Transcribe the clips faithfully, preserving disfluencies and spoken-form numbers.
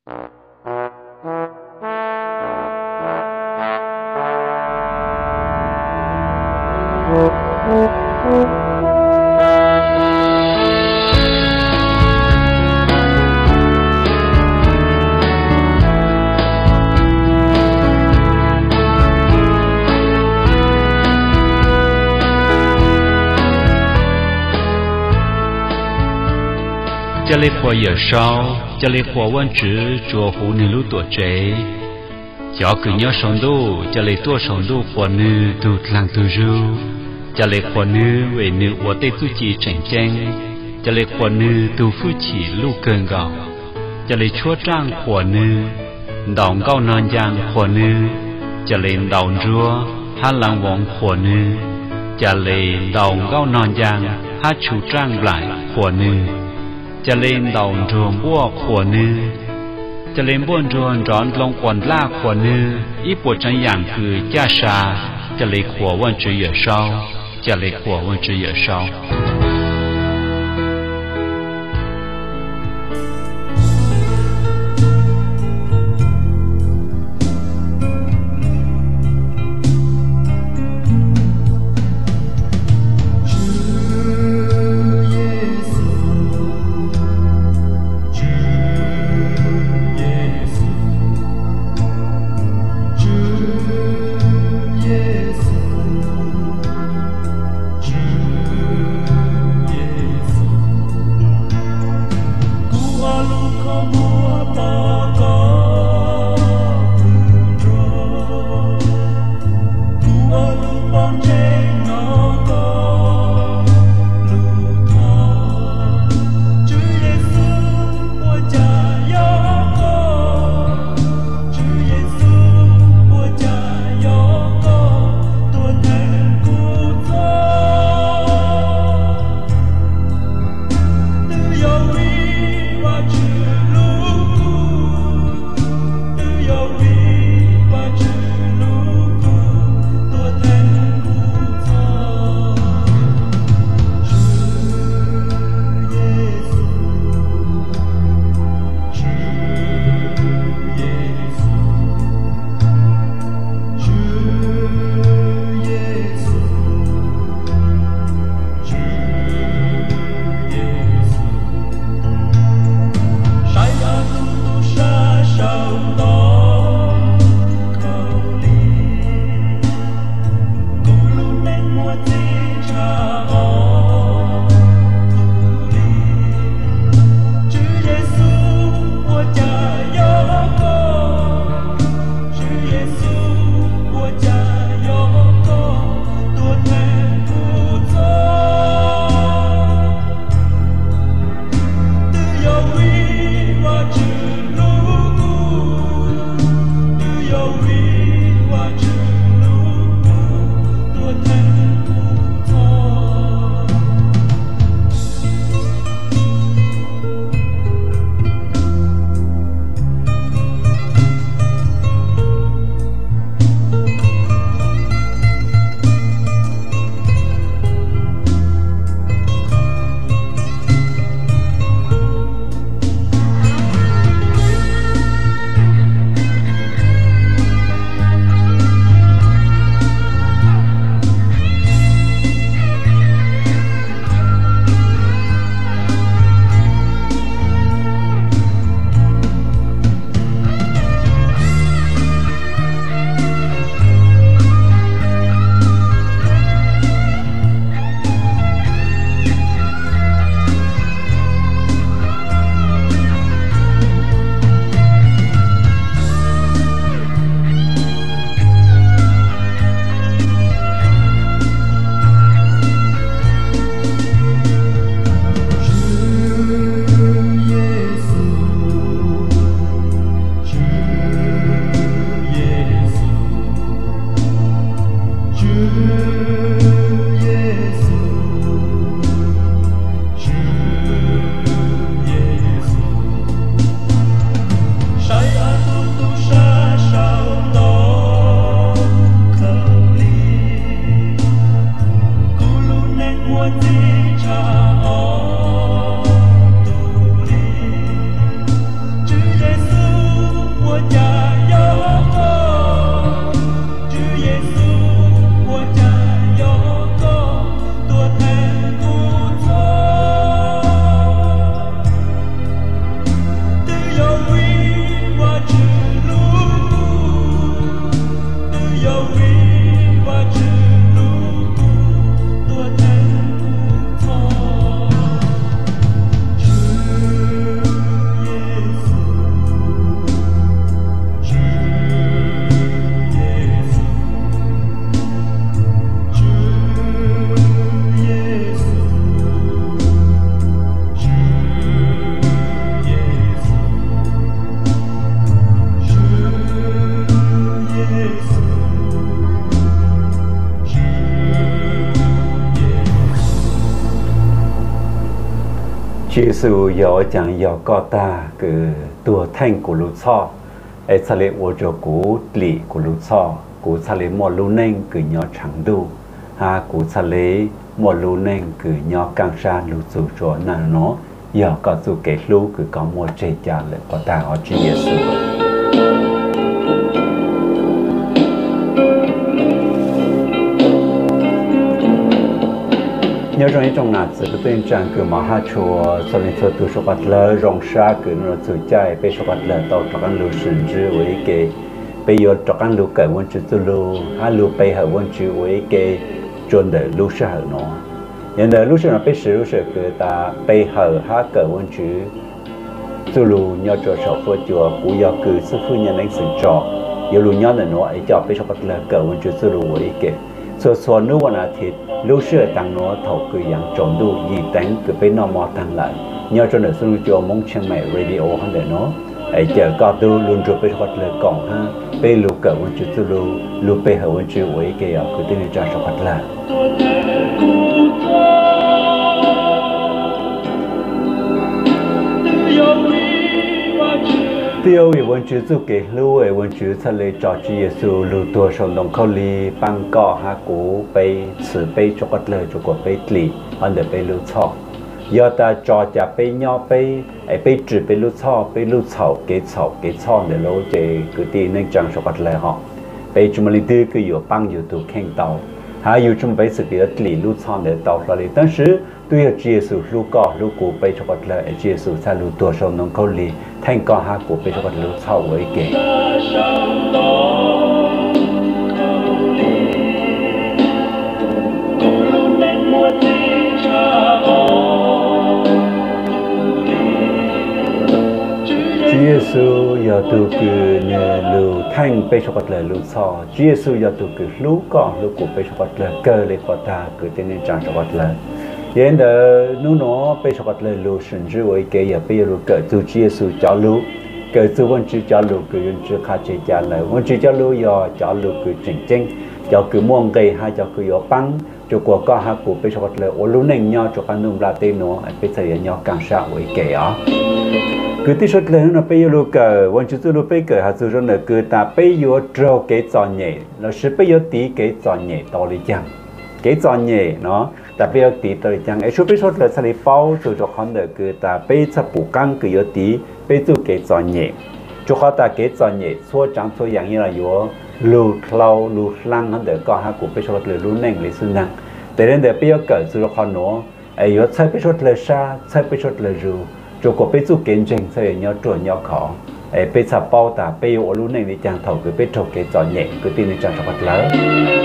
cho lê phò giờ sau cho lê phò quan chữ chùa hủ nữ lũ tuổi trẻ cho cứ nhớ sống đô cho lê tua sống đô phò nữ từ làng từ du cho lê phò nữ về nữ của tây tu chỉ tranh tranh cho lê phò nữ từ phu chỉ lũ cơn gạo cho lê chúa trang phò nữ đòn cao non giang phò nữ cho lê đòn rùa hát làng vọng phò nữ cho lê đòn cao non giang hát chủ trang lại phò nữจะเล่นดาวรวมบัวขวนือจะเล่นบ้วนรวนร้อนลงก่อนล่าขวนืออีปวดใจอย่างคือจ้าชาจะเล่นขววันจือเหยื่อเศร้าจะเล่นขววันจือเหยื่อเศร้า Yes. Chúa Giêsu giờ chẳng giờ có ta cứ tua thanh của lũ cho ấy sao lại ô cho cú lì của lũ cho cú sao lại mua lũ nên cứ nhỏ chẳng đủ ha cú sao lại mua lũ nên cứ nhỏ càng xa lũ chủ cho nào nó giờ có chủ cái lũ cứ có mua chơi trả lại có ta ở Chúa Giêsu nhớ rằng trong nát sự tuyên trang cứ mà hát chùa sau này cho tu sốt lơ rong sa cứ nó tự chạy bây sốt lơ tàu cho anh lưu sinh chứ với cái bây giờ cho anh lưu cái vấn chữ tu lưu hai lưu bây giờ vấn chữ với cái chuẩn để lưu sa hở nó hiện tại lưu sa nó bây giờ lưu sa cứ ta bây giờ hai cái vấn chữ tu lưu nhớ cho sầu phơi chùa cũng giờ cứ sư phụ nhân anh sự trọ giờ lưu nhớ là nó ấy cho bây sốt lơ cái vấn chữ tu lưu với cái số số nếuวันอาทิตย์ลูกเชื่อต่างโน้ตถกคืออย่างจมดูยีแตงคือไปนอมอต่างหลายย้อนจนถึงสุนทรมงเชียงใหม่เรดิโอฮันเดเนาะไอเจอก็ดูลุนจูไปทอดเลยกล่องฮะไปลูกเกิดวันจุดตุลูลูกไปเหอวันจุดไว้เกี่ยวคือที่นี่จะสกัดละเที่ยวอีวันจุดสุกิลู่ไอวันจุดทะเลจอร์เจียสูลูตัวชนลงเขาลีปังก่อฮากูไปสืบไปจกัดเลยจกไปตลีอันเดไปลู่ชอยอตาจอจะไปย่อไปไอไปจืดไปลู่ชอไปลู่เฉาเกยเฉาเกยช่อเดี๋ยวเราจะคือตีนึกจังจกัดเลยฮะไปจุมลิดื้อคืออยู่ปังอยู่ตัวแข่งเตาหาอยู่จุมไปสึกเดี๋ยวตลีลู่ช่อเดี๋ยวเตาเราเลยตั้งชื่อตัวเจียสูลูกก่อลูกกูไปจกัดเลยไอเจียสูถ้าลู่ตัวชนลงเขาลีแท่งก็หากูไปจกัดลู่เฉาไว้เกยChúa Giêsu giờ tu cứ nhờ lưu thanh bây giờ bắt lời lưu so Chúa Giêsu giờ tu cứ lú con lú cụ bây giờ bắt lời cơ lấy qua ta cứ tên nên chẳng cho bắt lời hiện giờ nếu nó bây giờ bắt lời lưu sinh chứ với cái giờ bây giờ lưu cỡ tu Chúa Giêsu cho lưu cỡ tu vẫn chưa cho lưu cứ vẫn chưa khai chế trả lời vẫn chưa cho lưu giờ cho lưu cứ chỉnh chỉnh cho cứ muôn cây hay cho cứ gió băng cho qua có hai cụ bây giờ bắt lời ô lú nên nhau cho anh nung ra tên nó bây giờ nhau càng sao với cái đó cứ tí xuất lên nó bây giờ lúc cờวันจุดlúc bây cờ hạt số nó cứ ta bây giờ trâu cái tròn nhẹ nó sẽ bây giờ tí cái tròn nhẹ to lên chăng cái tròn nhẹ nó ta bây giờ tí to lên chăng ấy số bây xuất là sao đi bao từ cho con được cứ ta bây giờ bù căng cứ giờ tí bây giờ cái tròn nhẹ cho họ ta cái tròn nhẹ số trắng số dạng như là yếu lù lâu lù lăng nó được có hai cụ bây xuất là lù neng lấy xương năng để đến để bây giờ cờ từ cho con nó ấy yếu sai bây xuất là sa sai bây xuất là rù cho cô biết giúp kiến trình sẽ nhau chuẩn nhau khó, ấy biết sao bao ta biết ở lúc này đi chàng thầu cứ biết cho cái trò nhẹ cứ tin đi chàng cho bắt lớn.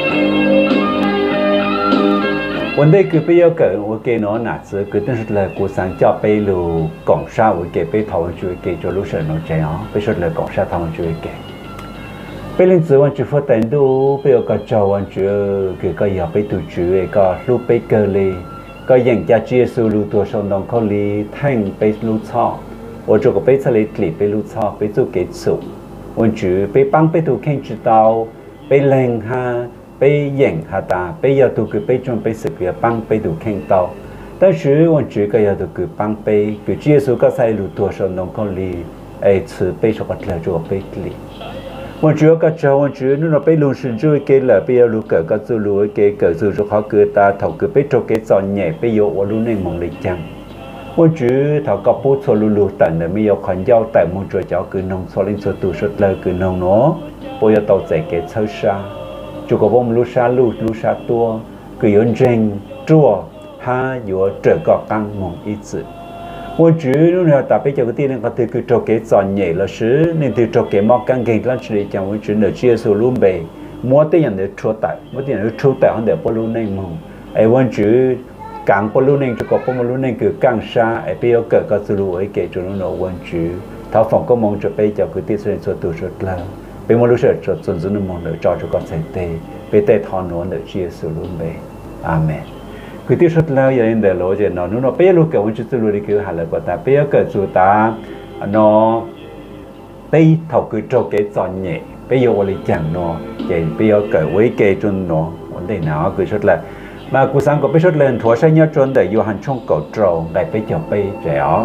Vấn đề cứ bây giờ cái cái nó nạt sự cứ tin là cuộc sống cho bây lù cổng sao với cái bây thầu chui cái cho lúc sợ nó chạy ó, bây giờ là cổng sao thầu chui cái. Bây linh tửวันจุดphát triển đủ bây giờ cái tròวันจุดcái cái giờ bây tụi chui cái lúc bây cơ liก็ยังจะเจียสูรูตัวชนดองเขาลีแท่งไปรูชอบวันจุกไปทะเลกลีไปรูชอบไปจูเกตสุวันจุไปปังไปตัวแข่งจุดเตาไปแรงฮาไปยังฮาตาไปยาตัวคือไปจนไปสึกเรือปังไปตัวแข่งเตาแต่ชื่อวันจุก็ยาตัวคือปังไปคือเจียสูก็ใส่รูตัวชนดองเขาลีไอ้ชื่อไปชกกันแล้วจูไปกลีวันจุก็เจ้าวันจุนู่นเราไปลงสินจุยเกลเลยไปเอาลูกเกิดก็จูลูเกเกิดจูเขาเกิดตาเถาเกิดไปโจเกจอนใหญ่ไปโยว่าลูกในมองเลยจังวันจุเถาก็พูดโซลูลูแต่เนี่ยไม่ยอมขันยาวแต่มุ่งจุยเจ้าคือนองโซลินโซตูสุดเลยคือนองเนาะปอยต่อใจเกเชชาจุกบ่มลูชาลูลูชาตัวคือยนเจงจั่วฮาอยู่เจอก็กังมองอีจิวันจุนู่นเราแต่ไปเจอกันที่นั่นก็ถือคือโจเกจอนใหญ่ละซื้อนี่ถือโจเกมอกกันเก่งลั่นเลยจังวันจุเนื้อเชี่ยสูรุ่มเบย์มัวแต่ยังเดือดชัวแต่มัวแต่ยังเดือดชัวแต่เขาเดือดปลุกในมองไอ้วันจุกางปลุกในจุกปลุกในคือกางชาไอ้ไปเอาเกิดก็สูรุ่ไอ้เกจุนู่นวันจุท้าฝั่งก็มองจะไปเจอคือที่ส่วนส่วนตัวสุดแล้วไปมองรู้สึกจุดส่วนส่วนมองเดือดจอจุกใส่เตะไปเตะทอนนวลเดือดเชี่ยสูรุ่มเบย์อาเมนคือที่สุดแล้วอย่างเดียวเราจะนอนนู้นเราไปรู้เกี่ยวกับจุดรู้ดีคือหาเลยก็แต่ไปเกิดสุดตาเนาะไปถกคือโจเกจอนเนี่ยไปโยอะไรจังเนาะเจนไปเกิดไว้เกจนเนาะวันเดียวหนาวคือสุดแล้ว mà cú sáng có biết xuất lên thua sai nhau trốn để vô hành trong cổ trầu đại bây giờ bây trẻ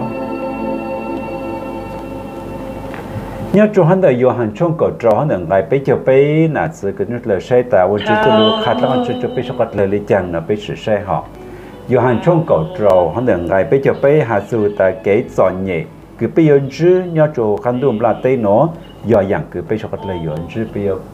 nhớ cho hắn đời vô hành trong cổ trầu hắn đừng lại bây giờ bây là sự cái nước lời sai taวันchỉ tôi lúc khát lắm chỉ cho bây giờ bắt lời lý chẳng là bây sự sai họ vô hành trong cổ trầu hắn đừng lại bây giờ bây hạ sự ta kể chọn nhẹ cứ bây giờ chứ nhớ cho hắn đùm là tây nó do dạng cứ bây giờ bắt lời vô chứ bây giờ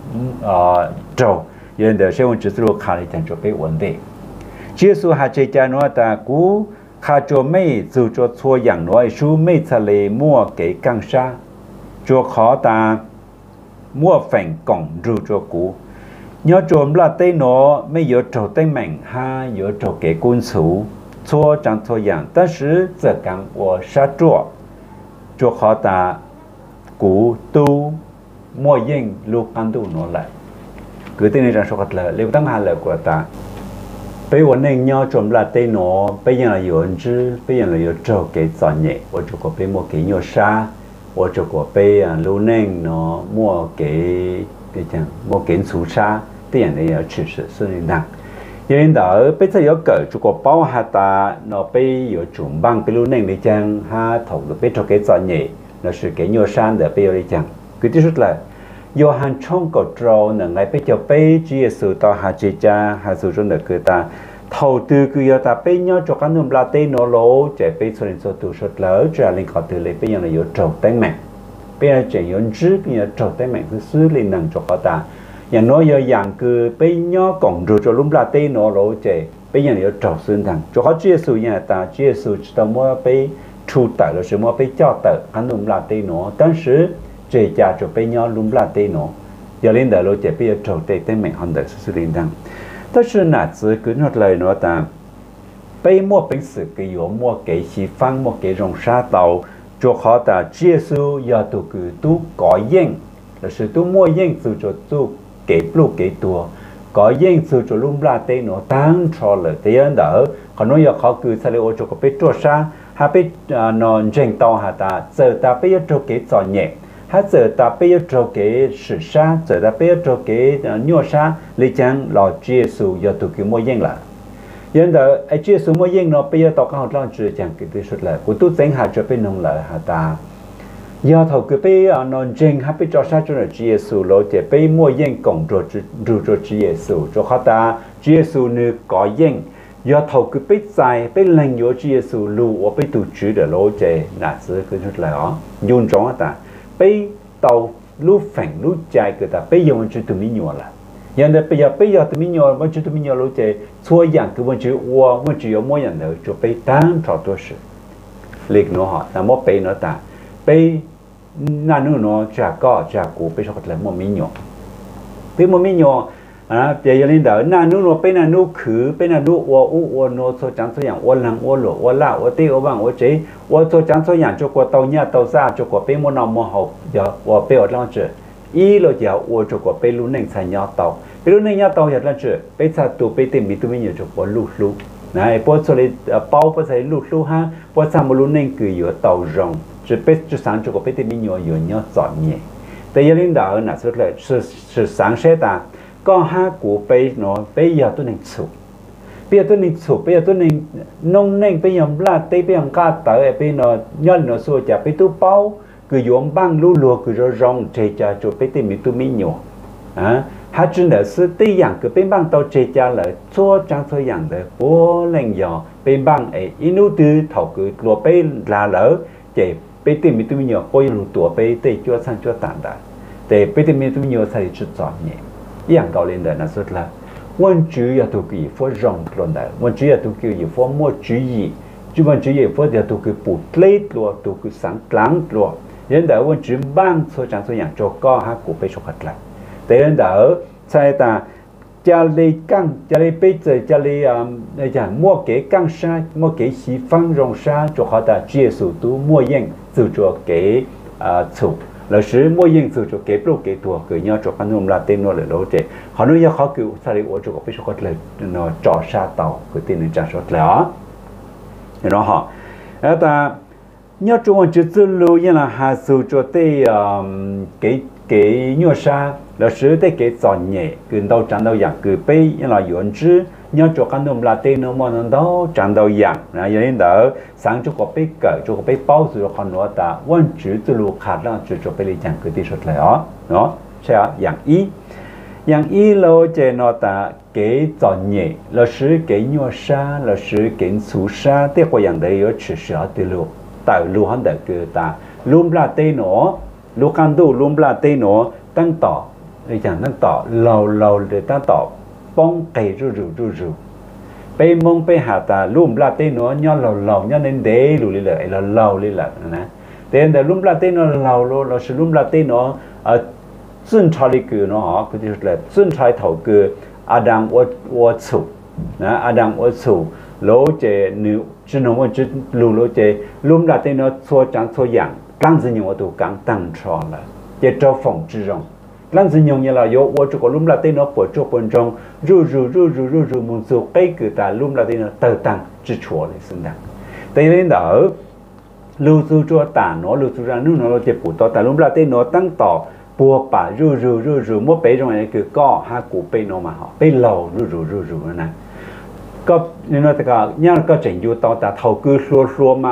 trầu giờ đời saiวันchỉ tôi lúc khát lý chẳng cho bây ổn định chia số hạt chế cha nó ta cú khá cho mấy dù cho thua dạng nói số mấy thà lệ mua cái căng sa cho khó ta mua phèn còng rù cho cú nhớ trộm là tây nó mấy giờ trâu tây mảnh ha giờ trâu cái quân số thua chẳng thua dạng ta sử giờ càng của sa chua cho khó ta cú tu mua yên lúc ăn tu nó lại cứ tên này rằng số vật lợi liệu tăng hà lợi của ta bây giờ nên nhau trộm là tây nó bây giờ là有人知bây giờ là有trâu cái chọn nhẹ我就có bây mua cái nhiều sa我就có bây à lúc nên nó mua cái cái chẳng mua cái số sa tiền này ở chỉ sự sự năng nên đó bây giờ có cỡ就có bao hạt ta nó bây giờ trộm băng bây lúc nên đi chẳng ha thầu được bây cho cái chọn nhẹ là sự cái nhiều sa để bây giờ đi chẳng cứ tiếp là do hàng trong cổ trâu nè ngay bây giờ bây chỉ sự tao hạt chế cha hạt sự trong đời người ta thầu tư cứ giờ ta bây nhau cho các nông la tây nó lố chạy bây giờ lên số tu số lỡ trả lên khỏi từ lấy bây giờ là có trâu tánh mạnh bây giờ chỉ có chữ bây giờ trâu tánh mạnh cứ xử lý năng cho họ ta nhà nói giờ dạng cứ bây nhau còn rồi cho lúc la tây nó lố chạy bây giờ là có trâu xuyên thẳng cho họ chia sẻ nhà ta chia sẻ tao mua bây thu tại là sự mua bây cho tại các nông la tây nó当时chế cha cho bây nhau lúng là tây nó giờ lên đời lối chế bây giờ trâu tây tây mạnh hơn đời sự linh đăng tất nhiên là chỉ cứ nói lời nó ta bây mua bình sự cái yếu mua cái xí phăng mua cái rong sa tàu cho họ ta chia sẻ giờ tụ cứ tụ có yên là sự tụ mua yên sự cho tụ cái lúa cái tua có yên sự cho lúng là tây nó tăng cho lời tây ấn đỡ còn nói giờ họ cứ sao lại ô cho có biết cho sa hay biết nó tranh tàu hả ta giờ ta bây giờ cho cái trò nhẹ hát giờ ta bây giờ cho cái sự sa giờ ta bây giờ cho cái nhua sa lấy chăng lò chia sủ giờ tụi cái mua yên là hiện tại ai chia sủ mua yên nó bây giờ tao có học làm chuyện chẳng cái thứ xuất lại của tôi tính hạt cho bên nông lợi hả ta giờ thầu cái bây giờ nó tranh hát bây cho sa cho nó chia sủ lối để bây mua yên cộng rồi rồi rồi chia sủ cho họ ta chia sủ nữa có yên giờ thầu cái bây dài bây lần giờ chia sủ lù ở bây tụ chữ để lối để nãy giờ cái xuất lại đó dùng trong ta bây tàu lúc phẳng lúc chạy cái ta bây giờ mình chỉ tụi mình nhỏ là hiện tại bây giờ bây giờ tụi mình nhỏ mình chỉ tụi mình nhỏ lúc chạy xua dạng cái mình chỉ qua mình chỉ có mỗi nhận được cho bây tăng trò tôi sự lịch nó họ là mỗi bây nó ta bây na nu nó trả có trả cũ bây giờ có lại một mình nhỏ bây một mình nhỏ à bây giờ lên đó na nu nó bây na nu khử bây na nu qua u qua nó số chẳng số dạng qua lăng qua lỗ qua lão qua tiêu qua bằng qua chế qua số chẳng số dạng cho qua tàu nhà tàu xa cho qua bây một năm một hộp giờ qua bây ở trong chợ ý lo giờ qua cho qua bây lúc này xài nhà tàu bây lúc này nhà tàu giờ trong chợ bây giờ tụ bây tìm bị tụi mình nhiều cho qua lụt lụt này bao số này bao bao số lụt lụt ha bao sao một lúc này cứ ở tàu rồng chỉ bây cho sáng cho qua bây tìm nhiều nhiều nhau dọn nhẹ bây giờ lên đó là số là sự sáng sẽ ta có hai cụ bây nó bây giờ tôi nên chụp bây giờ tôi nên chụp bây giờ tôi nên nông nên bây giờ là tây bây giờ cá tới bây nó nhon nó xua chả bây tôi bao cứ dùng băng lúa lúa cứ rồi rong chơi chả cho bây tôi mình tôi mình nhỏ à hai chuyện đó是第样个bên băng tàu chơi chả là做trang số dạng的vô lên giờ bên băng ấy inu từ thầu cứ lúa bây là lỡ chơi bây tôi mình tôi mình nhỏ coi lúa tuổi bây tây cho sang cho tàn đã để bây tôi mình tôi mình nhỏ sai chút giỏi nhẹอย่างเก่าเรียนเดินนะสุดละวันจุยตัวกี่ฟ้ารองกลนได้วันจุยตัวกี่อยู่ฟ้ามัวจุยจุวันจุยฟ้าเดียวตัวกี่ปูเล็ดตัวตัวกี่สังกลางตัวเรียนเดินวันจุยบ้างโซจังโซอย่างโจก็ฮะกูไปชกขัดละแต่เรียนเดินใช่ตาจะเลยกังจะเลยไปเจอจะเลยอ่าในอย่างมัวเก๋กังชามัวเก๋สีฟังรองชาโจเขาตาเจียสูตัวมัวยังสู่โจเก๋อ่าสูlà sử mỗi những sự cho kẹp lúc kẹp tua cứ nhau cho anh ông là tên nó là lỗ trẻ họ nói giờ khó cứu sao đi ở chỗ có biết số có lời nó trò xa tàu cứ tin nên trả số lẻ thì nó họ ta nhau cho anh chỉ tự lưu như là hà sự cho tây cái cái nhau xa là sử tây cái giòn nhẹ cứ đâu chẳng đâu dạng cứ bây như là yuan chứ nhớ cho căn nôm là tên nó mà nó đâu chẳng đâu dạng là cho nên đó sáng cho có biết cỡ cho có biết bao giờ còn nữa ta vẫn chỉ từ lúc khát là chỉ cho biết đi chẳng cứ đi xuất lại đó nó sẽ dạng ý dạng ý lâu chế nó ta cái chọn nhẹ là sử cái nhua sa là sử cái su sa thế có dạng đấy ở chỉ sợ từ lúc tại lúc hắn đã cứ ta luôn là tên nó lúc căn tu luôn là tên nó tăng tỏ để chẳng tăng tỏ lâu lâu để tăng tỏ bông cây rú rú rú rú bây mong bây hạ ta luôn là tên nó nhớ lâu lâu nhớ nên để lùi lại là lâu đi lại nè tên là luôn là tên nó lâu lâu là sử luôn là tên nó ở dân trai đi cứ nó họ cái là dân trai thầu cứ Adam ở ở chủ nè Adam ở chủ lỗ chế nếu chỉ nói một chút lùi lỗ chế luôn là tên nó xua trắng xua dạng tăng dần nhiều ở tụ càng tăng tròn là chế trâu phòng chỉ rong lần dần nhiều như là yo ở chỗ có lùm là tên nó của chỗ bên trong rú rú rú rú rú rú muốn số cái cứ ta lùm là tên nó tự tăng chỉ chúa để sinh đẳng tại nên đó lưu su chúa ta nó lưu su ra nước nó chế phụ to ta lùm là tên nó tăng tỏ bùa bà rú rú rú rú mỗi bé trong này cứ co hai cụ bé nó mà họ bé lầu rú rú rú rú nè có nên nó ta nhá có chỉnh vô to ta thầu cứ xua xua mà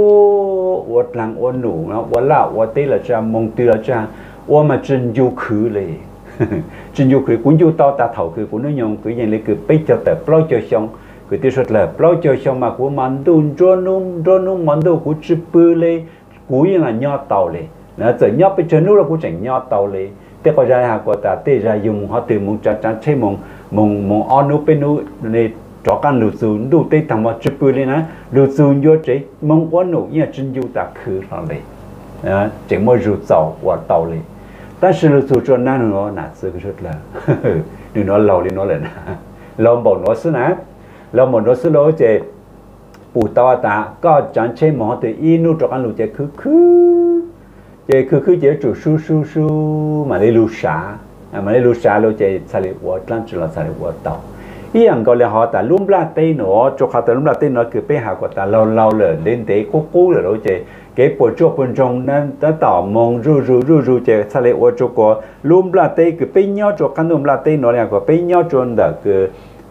ô uất lăng uất nụ nó uất lão uất tê là cha mong tư là cha ô mà chân du khứ lệ chân du khứ cũng du to ta thầu khứ cũng nó nhung cứ như lấy cứ bây giờ tập bao giờ xong cứ tiêu xuất là bao giờ xong mà của mình đun cho nung cho nung món đồ của chữ bự lệ của như là nho tàu lệ nó giờ nho bây giờ nó là của chỉnh nho tàu lệ thế có ra hàng của ta tê ra dùng họ từ mong chán chán chơi mong mong mong on nụ bên nụ này cho căn lụt xuống đủ tê thằng mà chụp bự lên á lụt xuống vô chế mong quán nụ như chân du ta khứ là lệ chỉ mới rụt dầu và tàu lệ但是呢，做那nó哪这个说了，你那老的那人，老某那是呢，老某那是老这，不到达，ก็จันเช่หมอแต่อีนู่นจากอันรู้จะคือคือจะคือคือจะจู่สู้สู้สู้มาเลยรู้ช้ามาเลยรู้ช้าเราจะสลิวัวตั้งจุลสลิวัวต่ออีอย่างก็เลยหอแต่ลุ่มลาเต้หนอจกเขาแต่ลุ่มลาเต้หนอคือไปหากว่าแต่เราเราเลยเล่นเตะกู้กู้เลยเราจะcái bộ chỗ bên trong nên đã tạo mong ru ru ru ru chế thay lấy ô chỗ có lùm là tây cứ bên nhau chỗ căn lùm là tây nó là có bên nhau chỗ đó cứ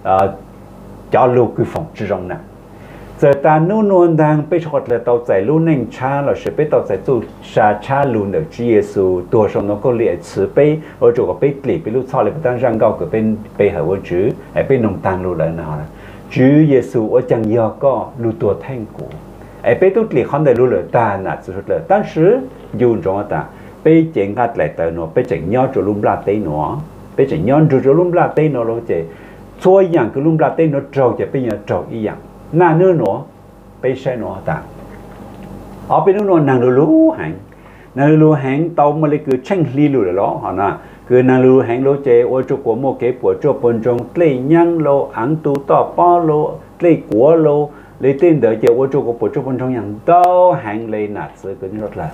cho lù cứ phòng chỉ trong nè giờ ta nô nôn đang bên chỗ là tàu chạy lù nền cha là sẽ bên tàu chạy tu sa cha lù được Giêsuตัวสมน้องก็เลี้ยสือไปโอchỗ có bên kli bên lù sau lại bênตั้งรังเก่าก็เป็นไปหาวันจื้อไอ้เป็นนงตังลùเลยนะฮะจื้อเยซูโอจังยอก็ลùตัวแท่งกูไอ้เป้ตุลีเขาได้รู้เลยตาหนักสุดเลย但是อยู่ตรงนั้นตาเป้เจ๋งกัดไหลเตอหนูเป้เจ๋งย้อนจุลุ่มลาเต้หนูเป้เจ๋งย้อนจุลุ่มลาเต้หนูเราจะช่วยอย่างคือลุ่มลาเต้หนูเราจะเป็นอย่างเราอีอย่างหน้าเนื้อหนูเป้ใช่หนูตาเอาเป็นหนูนางรู้หางนางรู้หางเตามาเลยคือเช่งลีรู้เลยล้อฮะนะคือนางรู้หางเราจะโอ้จุกหัวโมเก็บปวดจุกปนจงเกลี่ยยังเราอังตูต่อป้อเราเกลี่ยกัวเราlấy tên đỡ chịu ô tô của bộ trung bên trong nhà đâu hàng lấy nạt sự cái rất là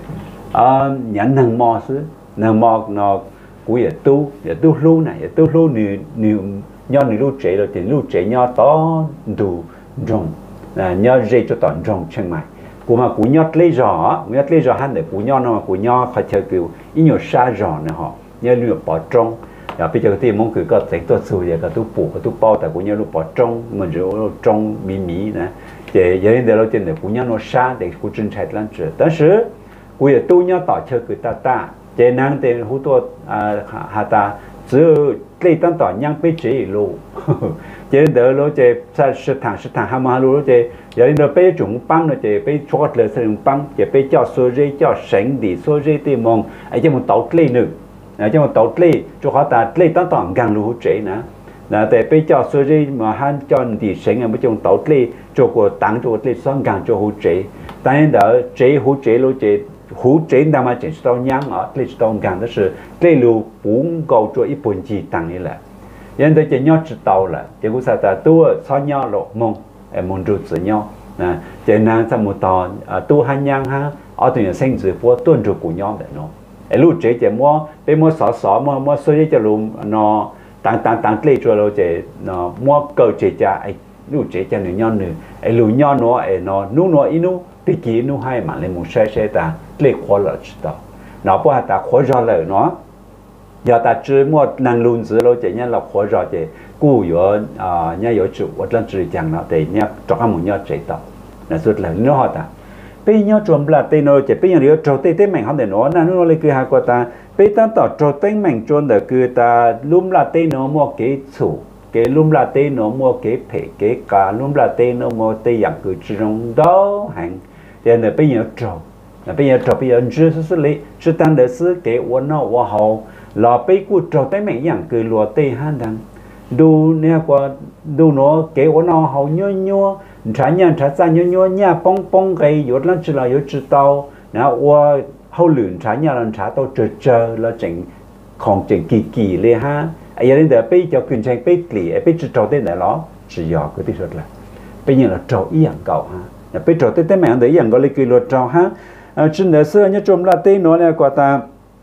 nhận năng mò xứ năng mò nó của nhà tu nhà tu lu này nhà tu lu nhiều nhiều nho nhiều lu trẻ rồi thì lu trẻ nho to đủ rồng là nho dây cho toàn rồng chân mày của mà của nho lấy giò nho lấy giò hắn để của nho nó mà của nho phải chờ kiểu ít nhiều sa giò này họ nho lừa bỏ trong và bây giờ thì mong cứ có thể tôi sửa cái tôi bù cái tôi bao tại cũng như lúc bỏ trong mình rồi trong mì mì nè để giờ đến đây trên để cũng như nó xa để cũng chân chạy lan trở但是我也都要打车给他打这难的好多啊哈达只有这当导样被这一路这得了这在食堂食堂还嘛路这giờ đến đây被chúng băng rồi这被chótเลยsử dụng băng这被叫说这叫省的说这的梦哎这么倒类nữa cho một tàu lê cho họ ta lê tao toàn gang lúa chế nè là tại bây giờ số gì mà han cho thì sinh ở bên trong tàu lê cho của tăng cho lê sang gang cho hỗ chế tại nên đó chế hỗ chế lúa chế hỗ chế nằm ở trên tàu nhang ở lê tàu gang đó là lê lúa bốn cầu cho ít bốn chi tăng như là nên đây chỉ nhau chỉ tàu là chỉ có sao ta tua so nhau lộ mông em muốn rút sự nhau nè chỉ năng sang một tàu tu han nhang ha ở tụi sinh tử phố tuân rút của nhau để nóไอ้ลูกเจ๊จะมัวไปมัวสอสอมัวมัวส่วนใหญ่จะรู้นอต่างต่างต่างเกลี่ยเราจะนอมัวเกิดเจ๊จะไอ้ลูกเจ๊จะหนึ่งย้อนหนึ่งไอ้ลูกย้อนนัวไอ้นอนู้นัวอีนู้ไปกี่นู้ให้มาเลยมุงใช้ใช้ตาเกลี่ยขวาเลยจิตต่อนอพวกตาขวาจอเลยเนาะ giờ ta chơi một năng luôn dưới lối chạy nhá là khó rồi chạy cú yếu à nhá yếu chịu một lần chơi chẳng nó để nhá cho các món nhá chạy tàu là suốt là nó họ ta bây nhá trộm là tên nó chạy bây giờ yếu trộm tên tên mình không để nó là nó lấy cái hai quả ta bây ta tỏ trộm tên mình trộm được cứ ta lùm là tên nó mua cái chủ cái lùm là tên nó mua cái phê cái cả lùm là tên nó mua tên dạng cứ trong đó hàng thì là bây giờ trộm là bây giờ trộm bây giờ chưa xử lý chưa tăng được xử cái uốn nó uốn hậu là bây cụ trộm tên mình dạng cứ lùa tên han đằng đu nè qua đu nó cái uốn nó hậu nhô nhô trái nhà trái ra nhô nhô nhà bông bông cái yếu lắm chỉ là yếu chỉ tàu nè qua hậu luyện trái nhà là trái tàu chờ chờ là chỉnh còn chỉnh kỳ kỳเลยha ai giờ đến giờ bây giờ kinh doanh bây lì bây chỉ trâu tên này nó chỉ giỏi cái tí là bây giờ là trâu ý dạng cầu ha bây trâu tên tên mẹ đấy dạng gọi là kỳ luật trâu ha trên đời xưa nhớ trộm là tên nó là quả ta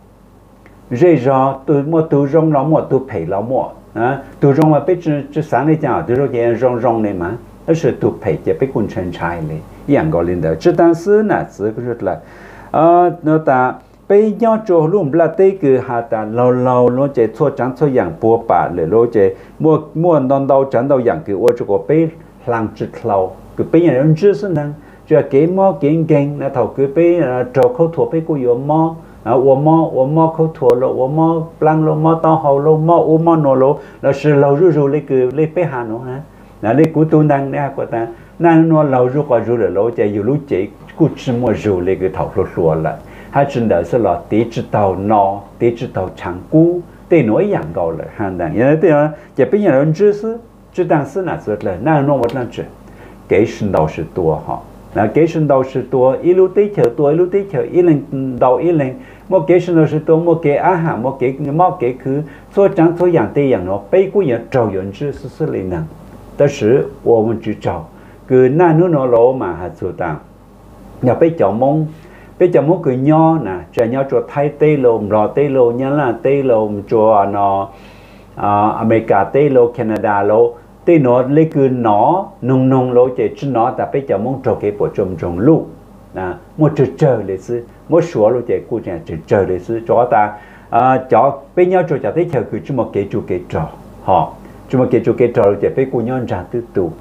dễ dò từ một từ rong nó một từ phải nó một từ rong mà bây chỉ sáng nay chào từ rong cái rong rong này mà nó sẽ từ phải chỉ bây quân chân trái này dạng gọi lên đó trên đời xưa là chỉ cái rất là nó ta bây giờ cho luôn là tây cứ hà ta lâu lâu nó chạy thua trắng thua dạng bùa bả để nó chạy mua mua non đâu trắng đâu dạng cứ ôi cho có bây làm chật lâu cứ bây giờ nó chưa sinh năng cho cái mò cái geng là thầu cứ bây trâu khâu thua bây cô yếu mò à uo mò uo mò khâu thua lo uo mò plan lo mò tao hậu lo mò uo mò nô lo là sự lâu rồi rồi lấy cứ lấy bây hà nó ha là lấy cú tu năng đấy của ta năng nó lâu rồi qua rồi là lo chạy nhiều lúc chạy cú chỉ mua rồi lấy cái thầu lo xua lại hai chân đời sẽ là tí chỉ tàu nọ tí chỉ tàu chẳng cú tí nói dạng cầu là hàng đàn như thế đó chỉ bây giờ nó chưa sư chưa đang sư là rất là na nó một lần chưa cái sinh đầu sự tua họ là cái sinh đầu sự tua ít lúc tí chờ tua ít lúc tí chờ ít lần đầu ít lần một cái sinh đầu sự tua một cái á hàng một cái một cái cứ số chẳng số dạng tí dạng nó bây cũng như trâu nhận chưa sư sư lên năng但是我们只找cứ na nó nó lỗ mà hạt số tàng nhà bây giờ mong bây giờ muốn cười nho nè chờ nhau cho thay tây lồng rò tây lồng nhá là tây lồng cho nó America tây lồng Canada lô tây nó lấy cứ nó nung nung lô chạy chứ nó ta bây giờ muốn cho cái bộ trồng trồng lụ nè muốn chờ chờ để xứ muốn sửa lô chạy cụ chạy chờ chờ để xứ cho ta cho bây nhau cho chạy tới chờ cứ chỉ một cái chủ cái trò họ chỉ một cái chủ cái trò chạy bây cụ nhau ra tư tụ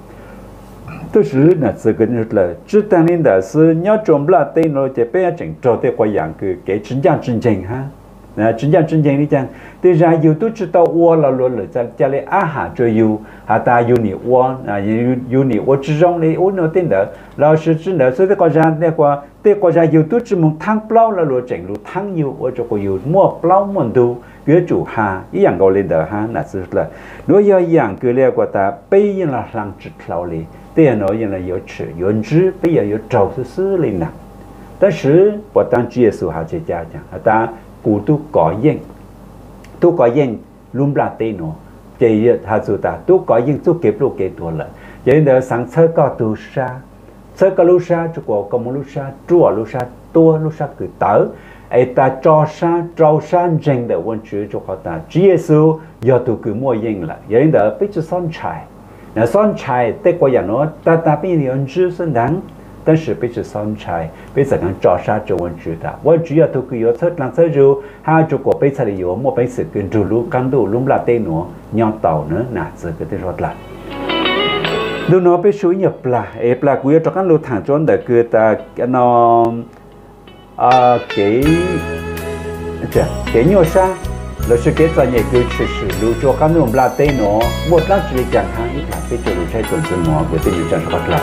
tôi sử là sự cái như là trước当年的是要准备对nóจะเป็น整做的个样个给真正真正哈那真正真正你讲对ra有都知道我了了了在家里啊哈就有哈大有你我啊有有你我之中的我那点的老师真的所以个人那个对个人有都只蒙汤不了了整路汤有我就个有摸不了摸都个主哈一样个来的哈那是了如要一样个了个他背影了上直条哩对nó như là有吃有知，bây giờ有找是是嘞呐。但是我当主耶稣还在家讲，他古都改应，都改应lum拉对喏，这他说他都改应都给不给多了，因为上车高都沙，车高路沙就过个么路沙，多路沙多路沙个到，哎他招山招山真的问题就好大，主耶稣要都个么应了，因为他被这山柴。那山柴对过人哦，大大变人知是难，但是被这山柴被这样抓杀就问知道，我主要都是有测量测就，还有过被这里有莫被是跟住路刚到路拉对喏，鸟道呢哪这个的说啦。路喏被属于ปลาเอปลากูจะกัน路ทางจนแต่คือแต่กันนอ่าเก๋เจ้าเก๋鸟沙。là sự kết quả nhảy cứ sự sự lưu cho các nông là tây nó một lát chỉ chẳng hạn ít là bây giờ lưu trái tuần tuần nó với tên chẳng phát là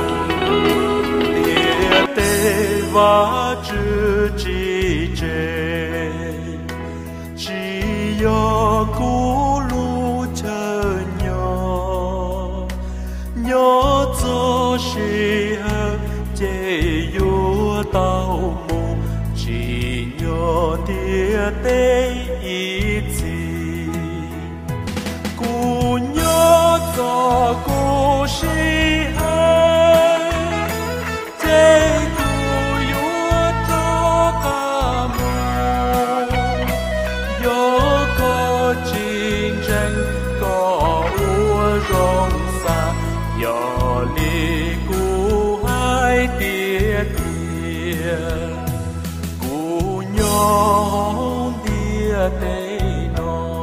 tây và chữ chỉ chế chỉ do cú lưu chờ nhỏ nhỏ cho sĩ hấp chế yêu tao mù chỉ nhỏ tia tây cho cô sĩ ơi, thế cô yêu cho cả mùa, yêu có chiến tranh có ua rong xa, yêu li cô hai tia tia, cô nhau tia tây nó.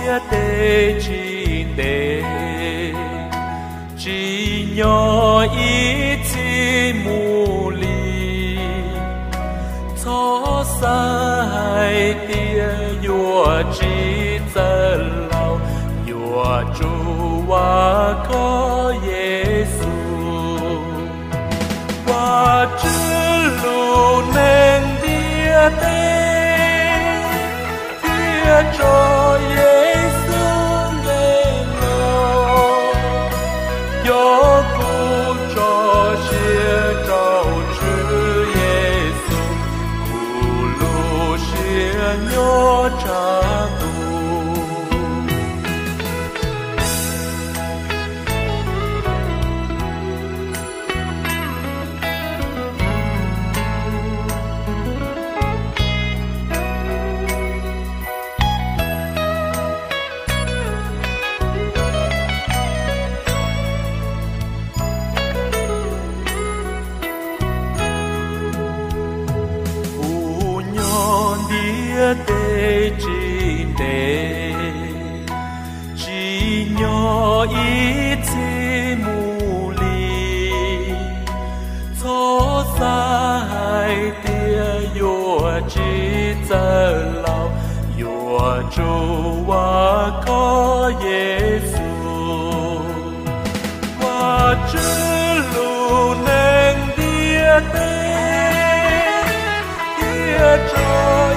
địa tê chỉ tê chỉ nhỏ ít chỉ mù li cho sai tia yua chỉ chân lao yua chu wa có Giêsu wa chữ lu nên địa tê địa cho Giêsu lên lo yo cu cho chia trao chữ Giêsu cu lu chia nhớ cha tu tê chỉ tê chỉ nhỏ ít chỉ mù li cho sai tia yua chỉ chân lao yua chu wa có Giêsu wa chữ lu nên địa tê địa cho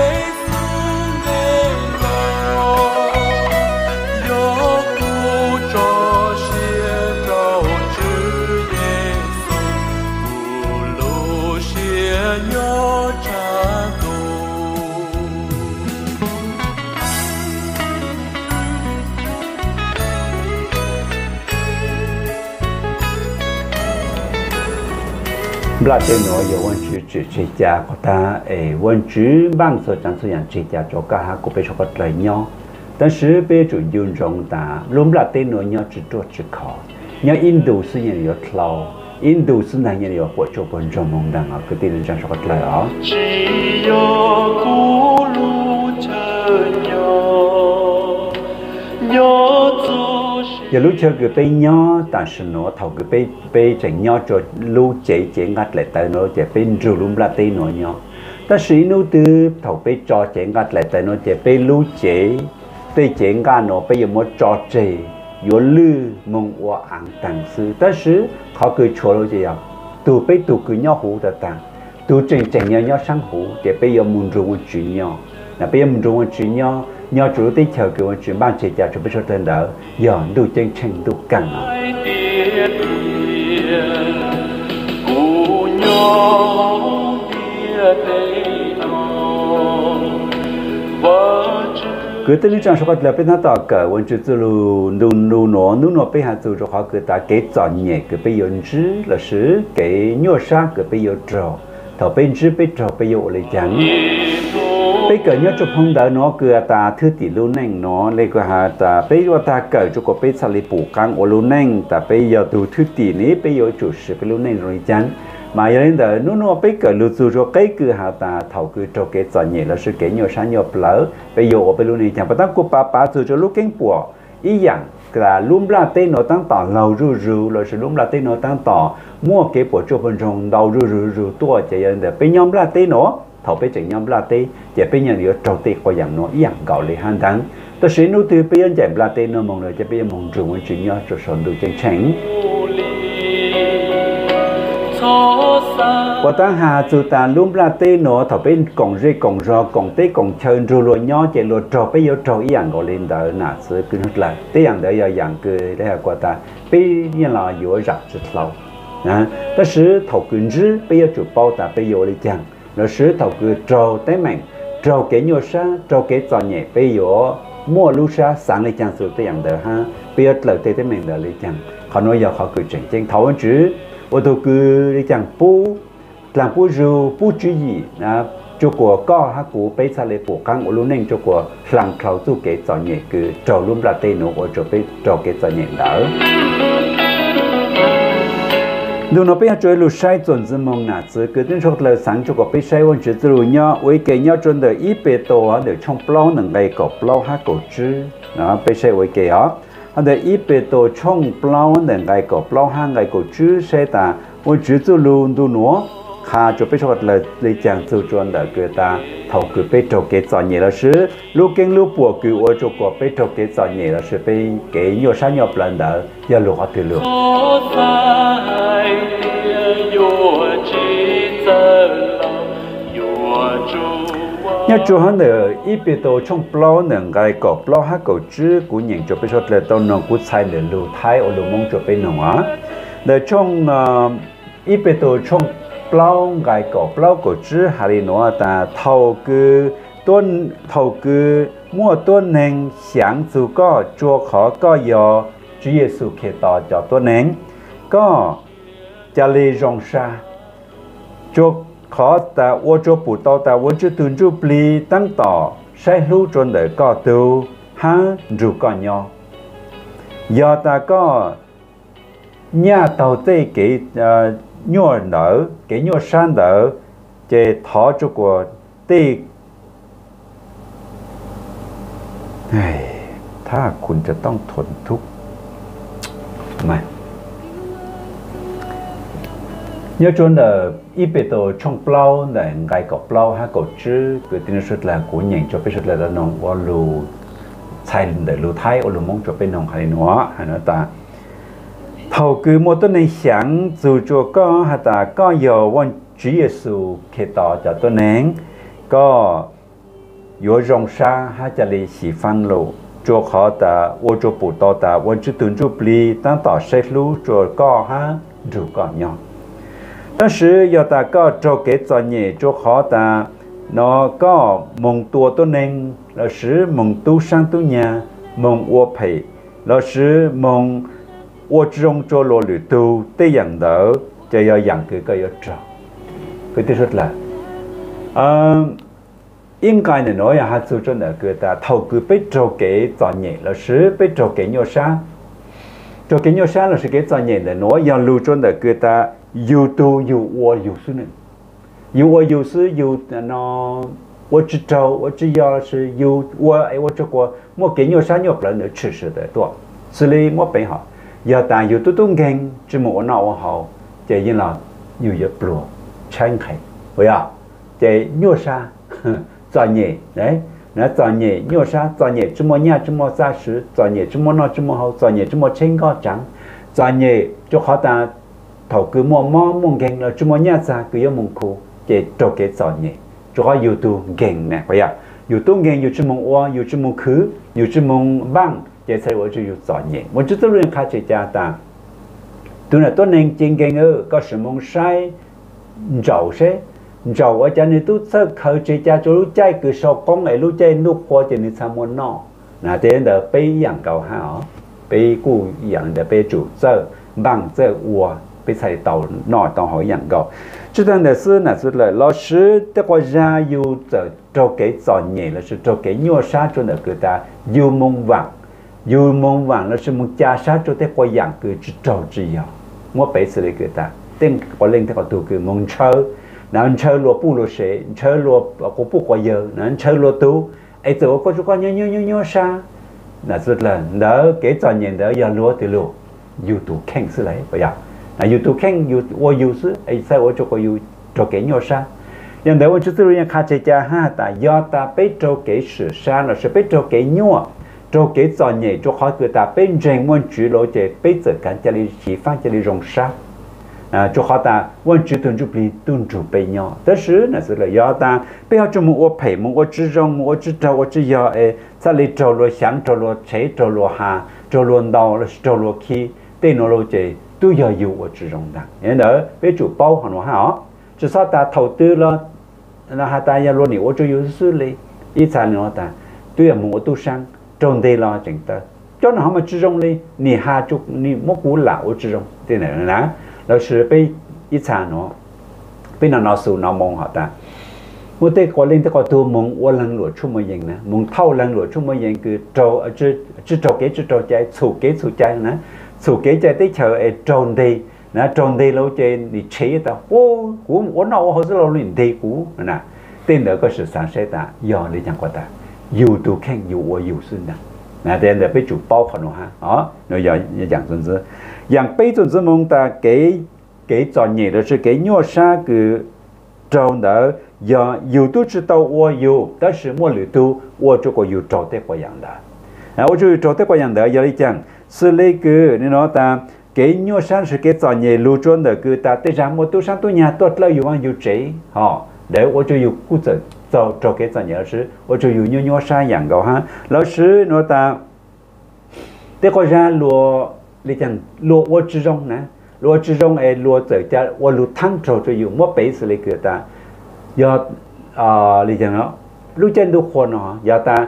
bla tên nó giờวันchữ chữ chỉ cha của ta ấyวันchữ bang số chẳng sốอย่างchỉ cha cho cả hai cô bé cho cái lời nhau,但是bé chủ dùng trong ta luôn bla tên nó nhau chỉ cho chỉ khó, nhau Indo sựอย่าง有跳，Indo sự nàyอย่าง有过做本trong mong đằng ở cái tên chẳng cho cái lời đó. Chỉ có cú lu chờ nhau, nhau giờ lúc chơi cái bé nhỏ,但是nó thầu cái bé bé chẳng nhỏ cho lúc chế chế ngắt lại tới nó chế bé rủ lùm la tê nó nhỏ,但是nó từ thầu bé cho chế ngắt lại tới nó chế bé lúc chế bé chế ngắt nó bé giờ mới cho chế,有绿梦我昂但是但是เขาคือชัวร์เลยอ่ะตัวbéตัวคือnhỏหูแต่ต่างตัวเจ๋งเจ๋งnhỏ nhỏ sangหูchế bé giờ muốn rủ một chuyện nhỏ, là bé giờ muốn rủ một chuyện nhỏ nhỏ chủ tế chờ cái vấn chuyện ban chỉ trả cho biết cho tên đỡ giờ đủ chân trình đủ căng cứ tới lúc trong số các là bên ta cỡ vấn chuyện từ lu lu lu nó lu nó bên hạt từ cho họ cứ ta cái chọn nhẹ cứ bây giờ chứ là sử cái nhua sa cứ bây giờ trò thọ bên chứ bên trò bây giờ lại chẳng bây giờ nhớ chụp phong đỡ nó cứ ta thứ tỷ luôn nè nó lấy cái hà ta bây giờ ta cởi cho có bây giờ lấy bổ căng ở luôn nè ta bây giờ từ thứ tỷ này bây giờ chủ sự cái luôn nè rồi chán mà giờ đến đỡ nó nó bây giờ lưu trú cho cái cứ hà ta thầu cứ cho cái chọn nhẹ là sự cái nhiều sáng nhiều lỡ bây giờ ở bên luôn này chẳng phải ta cô bà bà từ cho lúc cánh bùa ý dạng là luôn là tên nó tăng tỏ lâu rù rù rồi sự luôn là tên nó tăng tỏ mua cái bộ cho phần trong đầu rù rù rù tua chạy giờ để bây nhóm là tên nó thầu bây giờ nhóm là tê, chỉ bây giờ nhiều trâu tê qua dạng nó dạng gạo lấy han đắng, tôi sẽ nuôi từ bây giờ chạy là tê nó mong rồi chỉ bây giờ mong dùng một chuyện nhỏ cho sản được chân chánh. Qua ta hà từ ta luôn là tê nó thầu bên còng dây còng rò còng tê còng chơi rồi rồi nhỏ chạy rồi trâu bây giờ trâu dạng gạo lên đỡ nã sữa cứ hết lại, tê dạng đỡ giờ dạng cứ đây là qua ta bây giờ là vừa rạp rất lâu, à, tôi sẽ thầu cứ dư bây giờ chụp bao ta bây giờ lấy chẳng nó sử thầu cứ trâu tới mình trâu cái nhô sa trâu cái trò nhẹ bây giờ mua lúa sa sáng lấy chăng sự tới dạng đời ha bây giờ lời tới tới mình đời lấy chăng họ nói giờ họ cứ chỉnh chỉnh thấu anh chứ ô tô cứ lấy chăng pu làm pu rù pu chữ gì à cho của co ha của bây giờ lấy bộ căng ô lúa nên cho của làm khâu tu cái trò nhẹ cứ trâu luôn là tên nó của trâu bây trâu cái trò nhẹ đỡ ดูน้องไปหาช่วยลูกชายจนจะมองหน้าจะเกิดเป็นชกเลยสังจุกไปใช้วันจืดจะรู้เนาะไว้เกี่ยจนเดี๋ยวอีเปตัวเดี๋ยวช่องเปล่าหนึ่งใบกับเปล่าห้ากดจื้อนะไปใช้ไว้เกี่ยเดี๋ยวอีเปตัวช่องเปล่าหนึ่งใบกับเปล่าห้าใบกดจื้อใช้แต่วันจืดจะรู้ดูหนูข้าจะไปชกเลยเลยจังจะจวนเดี๋ยวเกิดตาเท่าคือไปจกเกจอนเนี่ยแล้วซื้อลูกเก่งลูกปัวคือว่าจกไปจกเกจอนเนี่ยแล้วซื้อไปเกี่ยช้าหยอบหลังเดี๋ยวอย่าลูกเขาตื่นลูกnhớ chú hắn nữa ít bị tổ trong plau nè gai cọp plau hát cầu chứ cú nhìn cho bây giờ là tao nó cú sai để lưu thái ở lưu mông cho bên nó á để trong ít bị tổ trong plau gai cọp plau cầu chứ hà nó ta thâu cứ tuân thâu cứ mua tuân nền sáng dù có chùa khó có giờ Chúa Giêsu kể tỏ cho tuân nền có cha lê rong sa chùa khó ta ô cho bù tao ta ô cho tuân chú bì tăng tỏ sai lưu trốn để có tu ha rủ có nhau giờ ta có nhà tàu tây cái nhua nở cái nhua san nở chế thọ cho của tây nàyถ้าคุณจะต้องทนทุกข์มาnhớ chốn là ít bề tổ trong plau là gai cọp plau ha cọp chứ cái tin rất là của nhện cho biết rất là nông qua lù thay để lù thái ở lù mông cho bên nông hay nữa hay nữa ta thầu cứ một tuần này sáng dù cho có hay ta có giờ quan Chúa Giêsu kể tỏ cho tôi nén có yếu rong xa hay cho lì xì phăng lù cho khó ta ô cho bù to ta quan chữ tuần chụp lì tăng tỏ say lù cho có ha rủ có nhau但是要大家做给专业做好的，那个蒙多多能，老师蒙多上多年，蒙我陪，老师蒙我中做罗里多的样的，就要养个个要做，佢哋说啦，嗯，应该呢，我也还做咗那个的，头个被做给专业，老师被做给鸟山，做给鸟山老师给专业的，我要录咗那个的。有多有我有事呢，有我有事有那我知道我只要是有我哎我这个我给你三药人的吃食的多，所以我本好，要但有多东根，只么那我好，这因了有一不拆开，不要这药啥专业哎，那专业药啥专业这么年这么扎实，专业这么那这么好，专业这么清高长，专业就好但。thầu cứ mua mua mua geng là chúng mình nhát ra cứ yêu mong cô để cho cái chọn nhỉ cho họ YouTube geng nè phải à YouTube geng yêu chúng mình qua yêu chúng mình khứ yêu chúng mình băng để thấy tôi yêu chọn nhỉ một chút tôi liền khai chỉ cha ta tôi là tôi nên trên geng ơ có sự mong sai giàu sẽ giàu ở trên này tôi sẽ khai chỉ cha cho lúc chạy cứ sau con này lúc chạy lúc qua trên này sao muốn nọ là thế là bây dạng cầu hảo bây cũ dạng để bây chủ sơ bằng sơ ua被才到那当好养高，这段的是那是了，老师的国家有着做给专业了，是做给鸟杀做那个的有梦网，有梦网了是梦家杀做的国养个之招之要，我背是那个的，等我领的个都个梦车，然后车罗布罗谁，车罗我不过有，然后车罗都，哎，这我过去过鸟鸟鸟鸟杀，那是了，那给专业的要罗的罗，有都看是来不要。啊，有都看有我有时哎，在我这个有做给鸟山，因为我就是人看这家哈，但要他被做给石山了，是被做给鸟，做给专业做好个他被人问住了这被这干这里西方这里容山，啊，做好他问住蹲住不蹲住被鸟，但是那是了要他不要这么我陪么，我只容我只找我只要哎，在里走路想走路车走路哈，走路到了走路去，对那路这。tôi giờ yêu ở trong đó, nên đó bây chủ bao họ nói hả, chỉ sao ta đầu tư lo, là hai ta giờ luôn nhiều ở trong yêu sư li, ít sao nữa ta, tôi là muốn tu sang, trong đây lo chẳng ta, cho nó mà trong li, nị hai chục nị một cú lão ở trong, thế này là, là sự bây ít sao nữa, bây nào nó sưu nó mong họ ta, một cái quan liên tới cái tu mong ở lần lúa chung mấy dạng nè, mong thâu lần lúa chung mấy dạng cứ trâu chỉ chỉ trâu cái chỉ trâu trái, sụt cái sụt trái nè. số kế trái tới chờ ở tròn đây nè tròn đây lâu trên đi chế ta ô cú ổn nào họ sẽ lâu lên đây cú nè tên đó có sự sáng sẽ ta giờ đi chẳng qua ta dù tu khen dù ở dù xuân nè nè tên đó phải chủ bao phần ha đó nó giờ dạng dần dần dạng bây giờ chúng mong ta cái cái chọn nhẹ đó là cái nhỏ sa cái trâu đó giờ dù tu chỉ tao ở dù đó là mua lưỡi tu ở chỗ có dù trâu tết qua dạng đó à ở chỗ trâu tết qua dạng đó giờ đi chẳng xử lý cái nên nó ta cái nhỏ sa là cái chọn nhẹ lưu trôn đó cái ta tới ra mua tu sang tu nhà tốt là dù ăn dù chế họ để ở chỗ dù cú giờ cho cho cái chọn nhẹ là ở chỗ dù nhỏ nhỏ sa dạng đó ha lão sư nó ta để coi ra lúa đi chẳng lúa ở trong rong nè lúa trong rong ấy lúa tới cha ở lúa thăng trâu cho dù mất bể xử lý cái ta giờ à đi chẳng nó lúa trên lúa khoan nó giờ ta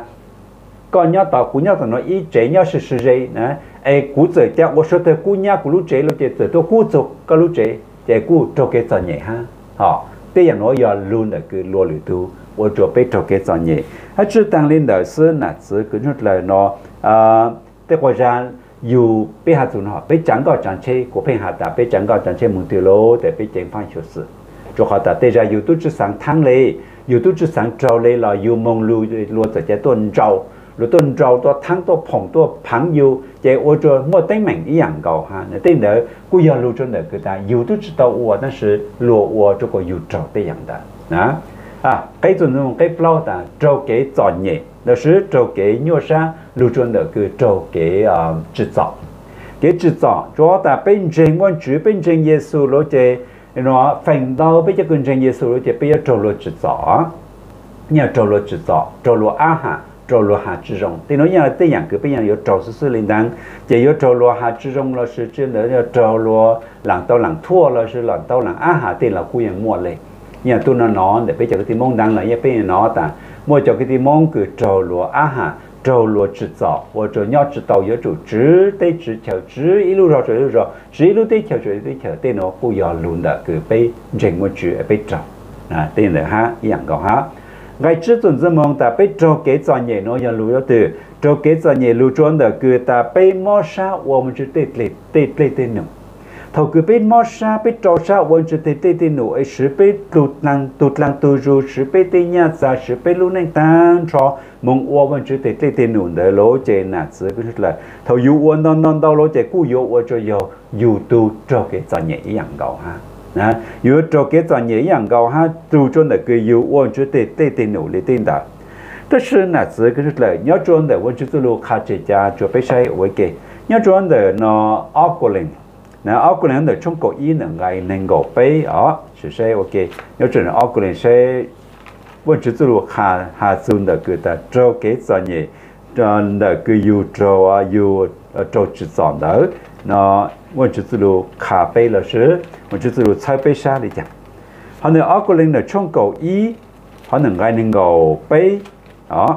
còn nhớ tao cú nhớ tao nói ý chế nhớ sự sự gì nè ấy cú tới cha ở số tới cú nhớ cú lúa chế lúa chế tới tôi cú chụp cái lúa chế chế cú cho cái chọn nhẹ ha họ bây giờ nói giờ luôn là cái lúa lúa tu ở chỗ bây cho cái chọn nhẹ hết chưa tăng lên đời xưa là xưa cứ nói là nó à thế qua ra dù bây hạt tụi họ bây chẳng có chẳng chế của bây hạt ta bây chẳng có chẳng chế một tiêu lô để bây chẳng phán hiệu sự cho họ ta tê ra dù tôi chỉ sáng tháng lệ dù tôi chỉ sáng trâu lệ là dù mong lưu lưu từ chế tuần trâu lưu tuần trâu tôi tháng tôi phong tôi phẳng dù chế ô cho mua tính mình ý dạng cầu ha nên tên đó cú giờ lưu cho người ta dù tôi chỉ tao uo但是lưu uo cho có dù trâu tê dạng đó đó à cái tuần dùng cái plau ta trâu cái chọn nhẹ đó là trâu cái nhựa sa lưu cho người cứ trâu cái chế tạo cái chế tạo cho ta bên trên quan chủ bên trên Giêsu lối chế nó phần đầu bây giờ bên trên Giêsu lối chế bây giờ trâu lối chế tạo nhà trâu lối chế tạo trâu lối á ha trâu lối hạt chế rong thì nói như là cái dạng cứ bây giờ có trâu sự sự linh đăng chỉ có trâu lối hạt chế rong là sự trên đó là trâu lối làm tàu làm thua là sự làm tàu làm á ha thì là khu nhà mua lên nhà tôi nó nó để bây giờ cái mong đăng là như bây giờ nó ta mua cho cái mong cứ trâu lối á ha trâu lúa chế tạo或者要知道有种只得只条只一路绕着一路绕只一路得条着得条对nó不要luôn的个被人我去被找啊对的哈一样个哈ngay trước tuần dân mong ta被找给找nhẹ nó要lưu từ找给找nhẹ lưu trốn的个ta被摸杀我们就得得得得得弄thầu cứ bên mót sa bên trâu sa vẫn chưa thấy tê tê nụ ấy sử bên tụt lăng tụt lăng tụt ru sử bên tê nhà sa sử bên luôn anh tan cho mong uo vẫn chưa thấy tê tê nụ để lỗ chế nạt sữa cái là thầu yu uo non non đau lỗ chế cú yu uo cho yu yu tu cho cái cho nhẹ dạng cầu ha nè yu cho cái cho nhẹ dạng cầu ha tu cho là cái yu uo chưa thấy tê tê nụ để tin đã đó là nạt sữa cái là nhớ cho để vẫn chưa tu lu khai chế cha cho bên sai ở cái nhớ cho để nó alcoholin nè alcoholin ở trong cổ ý là ngày nên gạo bay ở sự sẽ ok nếu chuyện alcoholin sẽ vẫn chỉ tu được hà hà xuân được người ta trâu cái gì nhỉ cho được cái yêu trâu à yêu trâu chỉ chọn đó nó vẫn chỉ tu được hà bay là sự vẫn chỉ tu được sai bay xa đi chẳng họ nói alcoholin ở trong cổ ý họ nói ngày nên gạo bay đó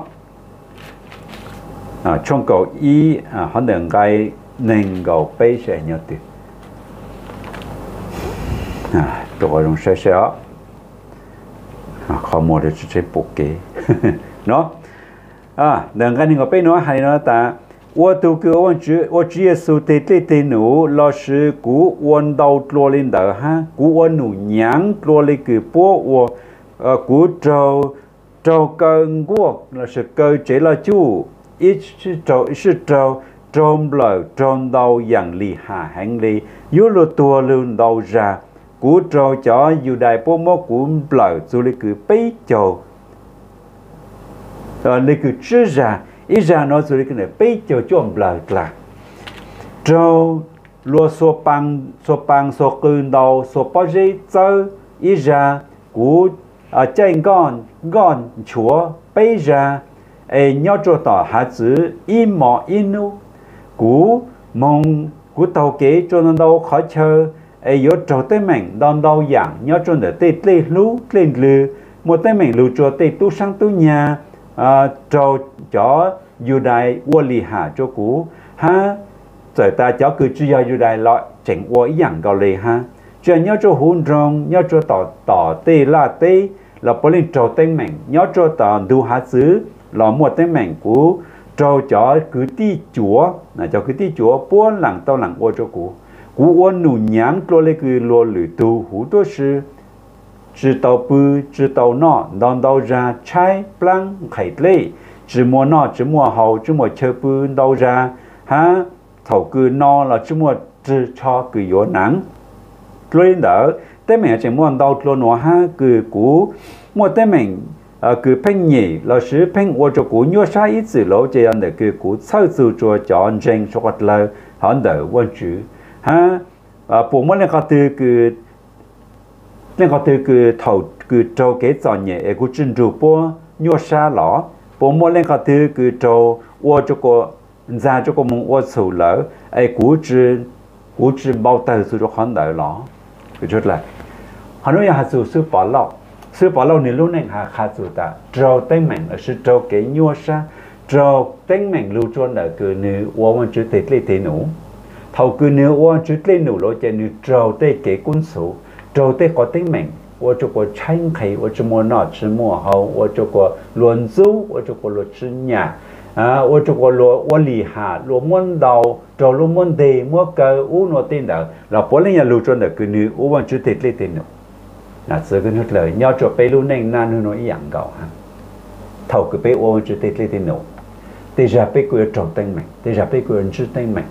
à trong cổ ý họ nói ngày nên gạo bay sẽ nhớ được à tôi dùng xe xe á không mua được chế bộ kế nó à đừng cái này có bên nó hay nó ta我都给我只我只耶稣对对对努老师古我到罗林的哈古我努娘罗里个波我呃古州州跟我那是个这了就一是州是州trôm lời trôm đau dạng lì hà hành lì yếu lô tua lươn đau ra cú trâu cho dù đại bố mô cú lời dù lì cứ bấy chầu rồi lì cứ chứ ra ý ra nó dù lì cứ này bấy chầu chôm lời là trâu lùa số bằng số bằng số cơn đau số bao dây chơ ý ra cú ở trên con con chúa bấy ra ấy nhớ cho tỏ hạ chữ im mỏ inu cú mong cú tàu kế cho nó đâu khó chơi ấy yếu trâu tới mình đòn đâu dạng nhớ cho nó tê tê lú lên lư một tới mình lù cho tê tu sang tu nhà trâu chó dù đại uo lì hạ cho cú ha rồi ta chó cứ chỉ do dù đại loại chỉnh uo dạng cầu lì ha cho nhớ cho hôn rong nhớ cho tỏ tỏ tê la tê là bỏ lên trâu tới mình nhớ cho tỏ đu hạ xứ là một tới mình cú trâu chó cứ ti chúa là cho cứ ti chúa buôn lặng tao lặng ô cho cú cú uốn nụ nhang lo lấy cái lo lử tu hú đó是知道不知道那难道让拆 plan 开类只摸那只摸好只摸车不到让哈头个那了只摸只差个有难rồi đóแต่แม่จะม่วนดาวตัวหนัวฮะคือกูมั่วแต่แม่เอ่อคือเพ่งหยี่เราซื้อเพ่งว่าจะกูยัวใช้อีสื่อเราจะอันเดียคือกูเช่าสู่จัวจอนเจงสกัดเลยหันเดียวันจื้อฮะอ่าปุ่มมันเนี่ยก็ตือคือเนี่ยก็ตือคือเท่าคือโจเกจอนเนี่ยเอกูจินจูปัวยัวใช้หรอปุ่มมันเนี่ยก็ตือคือโจว่าจะกูจะจะกูมึงว่าสู่เลยไอ้กูจิกูจิเบาเตอร์สู่จัวหันเดียหรอคือชุดเลยhọ nói là sự sự bỏ lọ sự bỏ lọ này lúc này hà khá sự ta trâu tên mình ở sự trâu cái nhua sa trâu tên mình lưu trôn ở cứ nữ uống một chút tết lên tết nụ thầu cứ nữ uống chút lên nụ rồi cho nữ trâu tên cái cuốn số trâu tên có tên mình uống cho có tranh khai uống cho mua nọ cho mua hậu uống cho có luồn du uống cho có luồn chân nhà à uống cho có luồn uống lì hà luồn muôn đầu trâu luồn muôn đề mua cờ uống nó tên đó là bỏ lên nhà lưu trôn ở cứ nữ uống một chút tết lên tết nụ là sự cái nước lời nhau cho bé luôn nên nan nó ý dạng gạo ha thầu cái bé ô chỉ tết lên nổ tết ra bé quên trồng tên mình tết ra bé quên chữ tên mình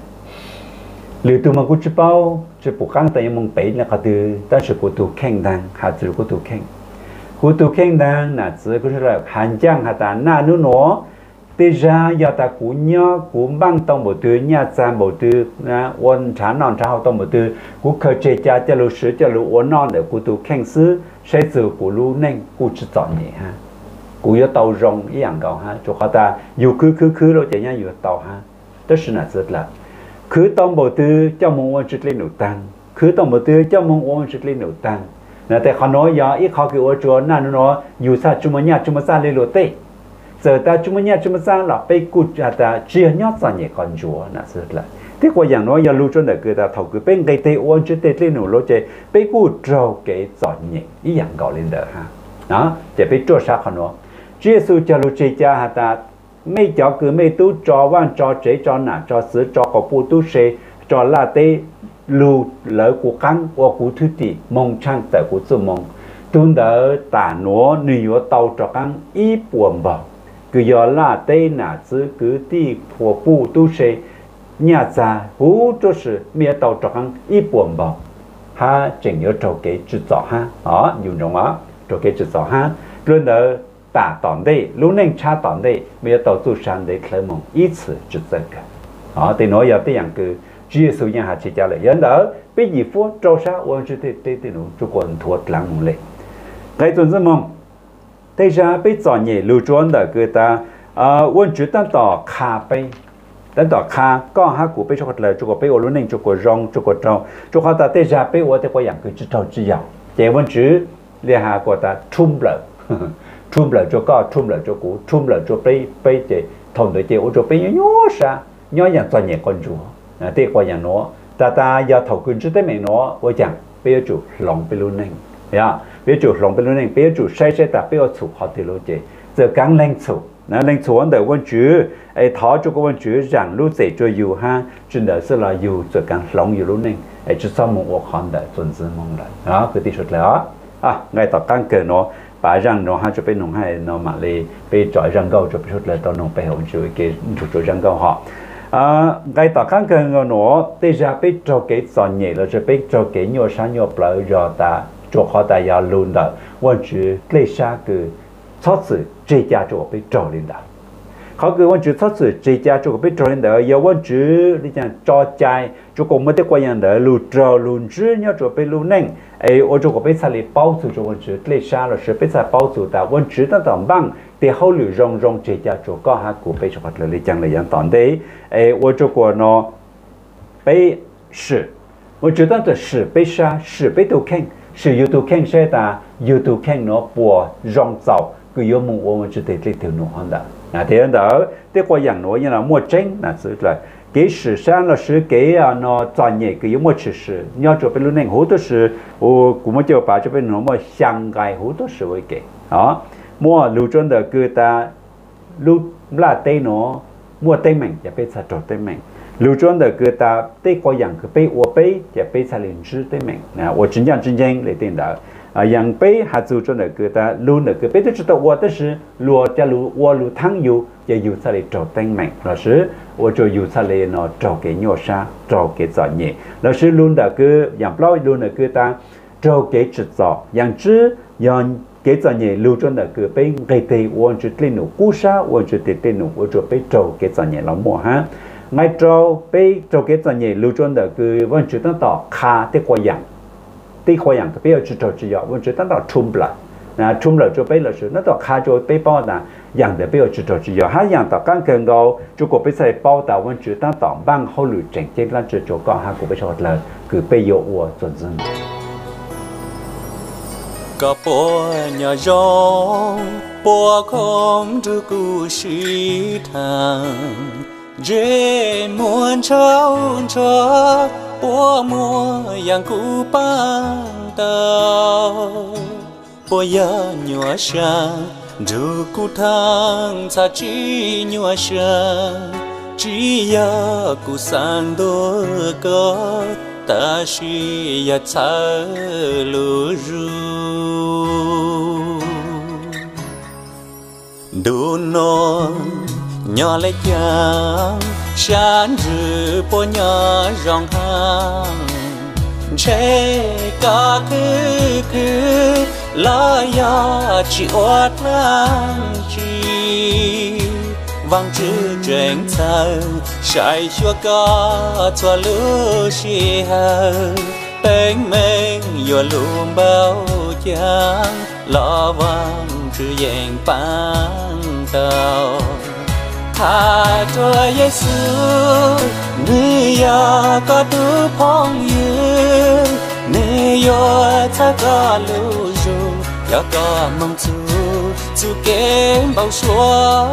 lừa tụi mà cũng chỉ bao chỉ buộc căng tay mong bé là cái từ ta chỉ có tụ khen đàn hạt chỉ có tụ khen có tụ khen đàn là sự cái là hành trang hạt ta nan nó tết ra giờ ta cũng nhớ cũng băng tông bộ tư nhà trang bộ tư na ôn trả non trả hậu tông bộ tư cũng khởi chế cha cho lũ sữa cho lũ ôn non để cũng tụ khen sứ sẽ từ của lũ nên cũng chỉ chọn nhẹ ha cũng yếu tàu rong ý dạng cầu ha cho họ ta dù cứ cứ cứ đâu chỉ nhá dù tàu ha đó là rất là cứ tông bộ tư cho mong ôn trực lên nụ tăng cứ tông bộ tư cho mong ôn trực lên nụ tăng là tại họ nói giờ ít họ kiểu cho nan nó dù sao chúng mình nhà chúng mình sao lên lỗ tê giờ ta chúng mình chúng mình sang là被cụ ta chia nhót ra nhẹ con chúa là rất là thế qua dạng nói giờ lưu cho đời người ta thầu cứ bên cái tê ôn chứ tê lên nổ lỗ chế被cụ trâu cái giọt nhẹ ý dạng gọi lên đời ha đó để被trôi sát họ nó chia sẻ cho lưu chế cha ha ta mấy cháu cứ mấy tú cho van cho chế cho nà cho sứ cho có phụ tú xe cho là tê lưu lỡ của căng hoặc của thứ tỷ mong trang tại của sự mong tuân đỡ tả nó nhiều tàu cho căng ý buồn bầu cứ giờ là tây nà chứ cứ đi của phụ tu sĩ nhà già hú cho sự miệt tàu cho ăn ít buồn bầu ha chỉnh nhớ trâu cái chữ rõ ha đó dùng trong đó trâu cái chữ rõ ha luôn đỡ tả tòn đây lúc nên cha tòn đây miệt tàu tu sản để khởi mong ít sự chữ rõ cả đó thì nói giờ cái dạng cứ chia sẻ nhà hạt chỉ cho lại dẫn đỡ bây giờ phút trâu sa uống chữ thì thì thì nó chụp quần thuộc lăng mong lệ cái tuần rất mong thế ra bây giờ nhỉ lưu trốn đó người ta uống chữ tan tỏ khá bây tan tỏ khá có hai cụ bây cho cái lời cho cái bây ở lúc này cho cái rong cho cái trâu cho họ ta thế ra bây ở thế có dạng cái chữ trâu chữ giàu chỉ uống chữ liền hà của ta chung lợi chung lợi cho có chung lợi cho cụ chung lợi cho bây bây chỉ thòng tới chỉ ở cho bây nhỏ sa nhỏ dạng toàn nhẹ con chúa thế có dạng nó ta ta giờ thầu quyền chữ tới mình nó với chẳng bây giờ chủ lòng bây lúc này ya bây giờ lòng bên này bây giờ sai sai ta bây giờ chụp họ thì lối chế giờ càng lên chụp nó lên chụp anh đợi quan chữ ai tháo cho quan chữ rằng lúc dễ cho dù ha chuyện đó sẽ là dù giờ càng lòng dù lúc này ai chỉ sau một cuộc họp đợi tuần dương mong đợi đó cứ tiếp tục là à ngay tập càng cờ nó bà rằng nó ha cho bên nông hay nó mà lì bây trọi răng câu cho chút là tao nông bây hồn chữ cái chụp trọi răng câu họ à ngay tập càng cờ nó bây giờ bây trò cái giòn nhẹ là cho bây trò cái nhiều sáng nhiều bờ rồi ta cho họ ta要论的问题类下个操持这家就被找领的เขาคือวันจุดทศเจียจุกไปจอยเดอร์ยาวันจุดนี่จังจอใจจุกไม่ได้กว่าอย่างเดอร์ลู่จอลู่จื้อเนี่ยจุกไปลู่นั่งไอ้โอจุกไปใส่เป้าสู่จุกวันจุดเลยชาเราใช้ไปใส่เป้าสู่แต่วันจุดตั้งแต่บ้างแต่เขาหลุดรองรองเจียจุกก็หากูไปจุกเลยจังเลยอย่างตอนเดย์ไอ้โอจุกเนาะไปสื่อวันจุดตั้งแต่สื่อไปชาสื่อไปตัวแข่งสื่อยูทูบแข่งใช่แต่ยูทูบแข่งเนาะปัวรองเจ้าก็ยมงวันจุดเด็ดเล็กถึงหนุ่มฮันดาà thế đó thế qua dạng nói như là mua trứng là sự là cái sự sáng là sự cái nó toàn nhẹ cái giống một sự sự nhau cho bên lúc này hỗ trợ sự ô cũng mới cho bà cho bên nó mà sang gai hỗ trợ sự với cái đó mua lưu trôn được người ta lưu là tên nó mua tên mình và bên sao trộn tên mình lưu trốn đời cứ ta tây qua dạng cứ bay ô bay thì bay xa lên chứ tây mình nè ô chính dạng chính danh lấy tiền đó à dạng bay hạt dù trốn đời cứ ta lưu đời cứ bay tới chỗ tàu ô tới sự lúa cho lưu ô lưu thắng yêu và yêu xa lên trâu tây mình là sự ô cho yêu xa lên nó trâu cái nhỏ sa trâu cái giỏ nhẹ là sự lưu đời cứ dạng bao lưu đời cứ ta trâu cái chữ giỏ dạng chứ dạng cái giỏ nhẹ lưu trốn đời cứ bay gây tây ô chữ lên nụ cú sa ô chữ tây lên nụ ô cho bay trâu cái giỏ nhẹ lắm mùa ha ngay trâu bây trâu cái gì nhỉ lưu trôn được cứ vẫn chỉ tao tỏ khá tới khoa yang tới khoa yang cái bây giờ chỉ trâu chỉ có vẫn chỉ tao tỏ chum lại na chum lại cho bây là sự nó tỏ khá cho bây bao là yang để bây giờ chỉ trâu chỉ có hai yang tỏ càng càng cao cho cô bây giờ bao tàu vẫn chỉ tao tỏ bằng hậu lụy tranh trên lan chỉ cho con hai cô bây giờ là cứ bây giờ uo chuẩn dần có bố nhà gió bố không được cú sĩ thang dễ muốn trao cho bố mua yang cú băng tàu bố ya nhua sang du cú thang sa chi nhua sang chi ya cú sang đô có ta shi ya cha lu ru du non nhỏ lấy chàng sáng rư po nhỏ rong hang che cả cứ cứ lo ya chỉ oát lang chi vang chữ trên sao sai cho cả cho lũ chi hà bên mình yo lùm bao chang lo vang chữ dạng băng tàu tha cho Giêsu người ya có tu phong yêu người ya ta có lưu ru ya có mong chu chu kém bao xóa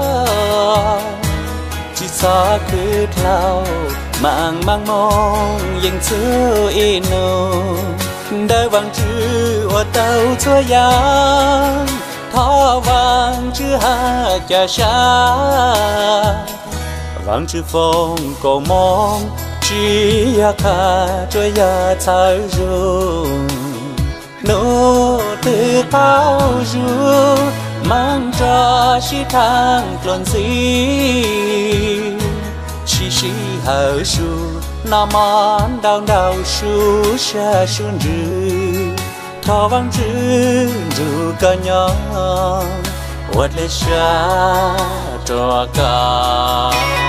chỉ xa cứ thao mang mang mongยังชื่ออีโนได้วางชื่อว่าเต้าช่วยยังthọ vàng chữ ha cha xa vàng chữ phong cầu mong chỉ ya kha cho ya thái rung nô từ cao ru mang cho chỉ thang lon gì chỉ chỉ hở su nam an đau đau su xa sun rư thọ vang chữ dù cả nhỏ quật lên xa cho cả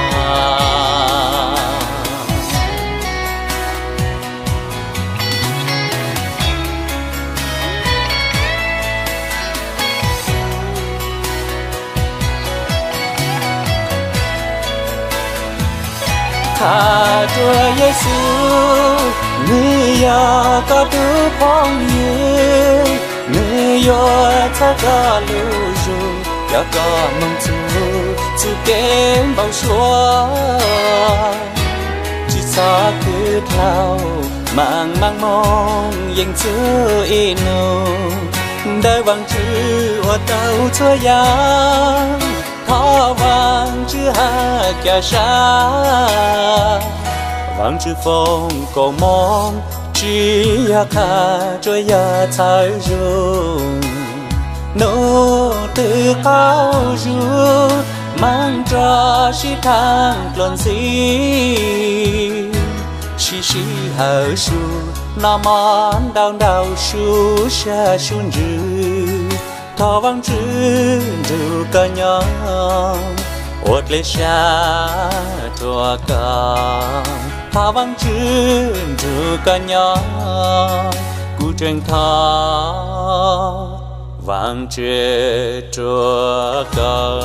tha cho Giêsu người ya có tu phong yêu người ya ta có lưu ru ya có mong chu chu kém bao xóa chỉ xa cứ thao mang mang mongยังชื่ออีโนได้วางชื่อว่าเต้าช่วยยังthọ vàng chữ ha kya xa vàng chữ phong cầu mong chỉ ya kha cho ya thái rung nô từ cao ru mang cho chỉ thang lon gì chỉ chỉ hở su nam an đau đau su xa sun rư thọ vang chữ dù cả nhỏ ốt lên xa thua cả thọ vang chữ dù cả nhỏ cú tranh thọ vang chữ thua cả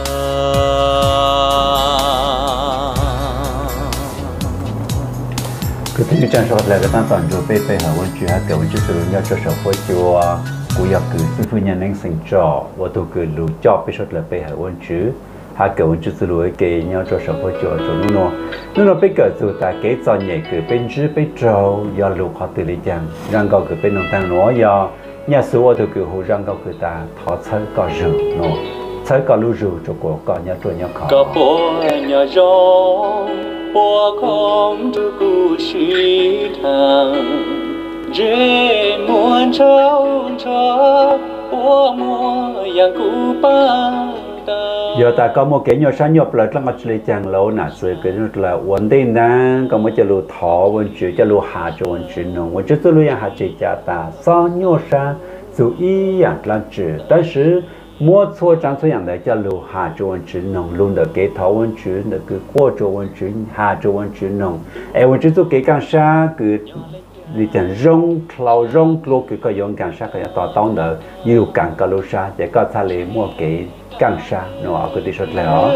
cứ tin rằng sau này cái tan toàn rồi pe pe hảวันchữ hát cáiวันchữ từ nhau cho sở phơi chùaกูอยากคือซื้อฟื้นยันนั่งสิงจ่อว่าตัวคือรู้จ่อไปชดเลยไปหาวันชื่อหาเกิดวันชื่อสรุปเกยเนี่ยจะสอบจ่อจ่อนู่นนู่นไปเกิดสุดแต่เกยตอนใหญ่คือเป็นชื่อไปเจ้ายาลูกเขาตื่นเลยจังร่างก็คือเป็นน้องต่างหนูยาเนี่ยส่วนตัวคือหูร่างก็คือตาทอดเชื้อก็เรื่องเนาะเชื้อก็รู้รู้จุกก็เนี่ยตัวเนี่ยเขาก็ปวดเนี่ยย้อนป我空独孤虚堂，这莫愁愁，我莫yang ku giờ ta có một cái nhỏ sáng nhập là trong mặt lì chàng lâu nè sự cái là ổn định năng có một cái lù thọ vấn chữ cái lù hạ cho vấn chữ nông vấn chữ tôi lưu hạ chỉ cha ta sao nhỏ sáng dù ý dạng là chữ但是mua错trang số dạng đấy cho lù hạ cho vấn chữ nông luôn được cái thọ vấn chữ được cứ qua cho vấn chữ hạ cho vấn chữ nông em vấn chữ tôi cái càng xa cứ đi chẳng rong cloud rong cloud cứ có dùng càng xa cái tỏ tông đỡ nhiều càng cả lù xa để có thể lấy mua cái càng xa nó có thể xuất lại đó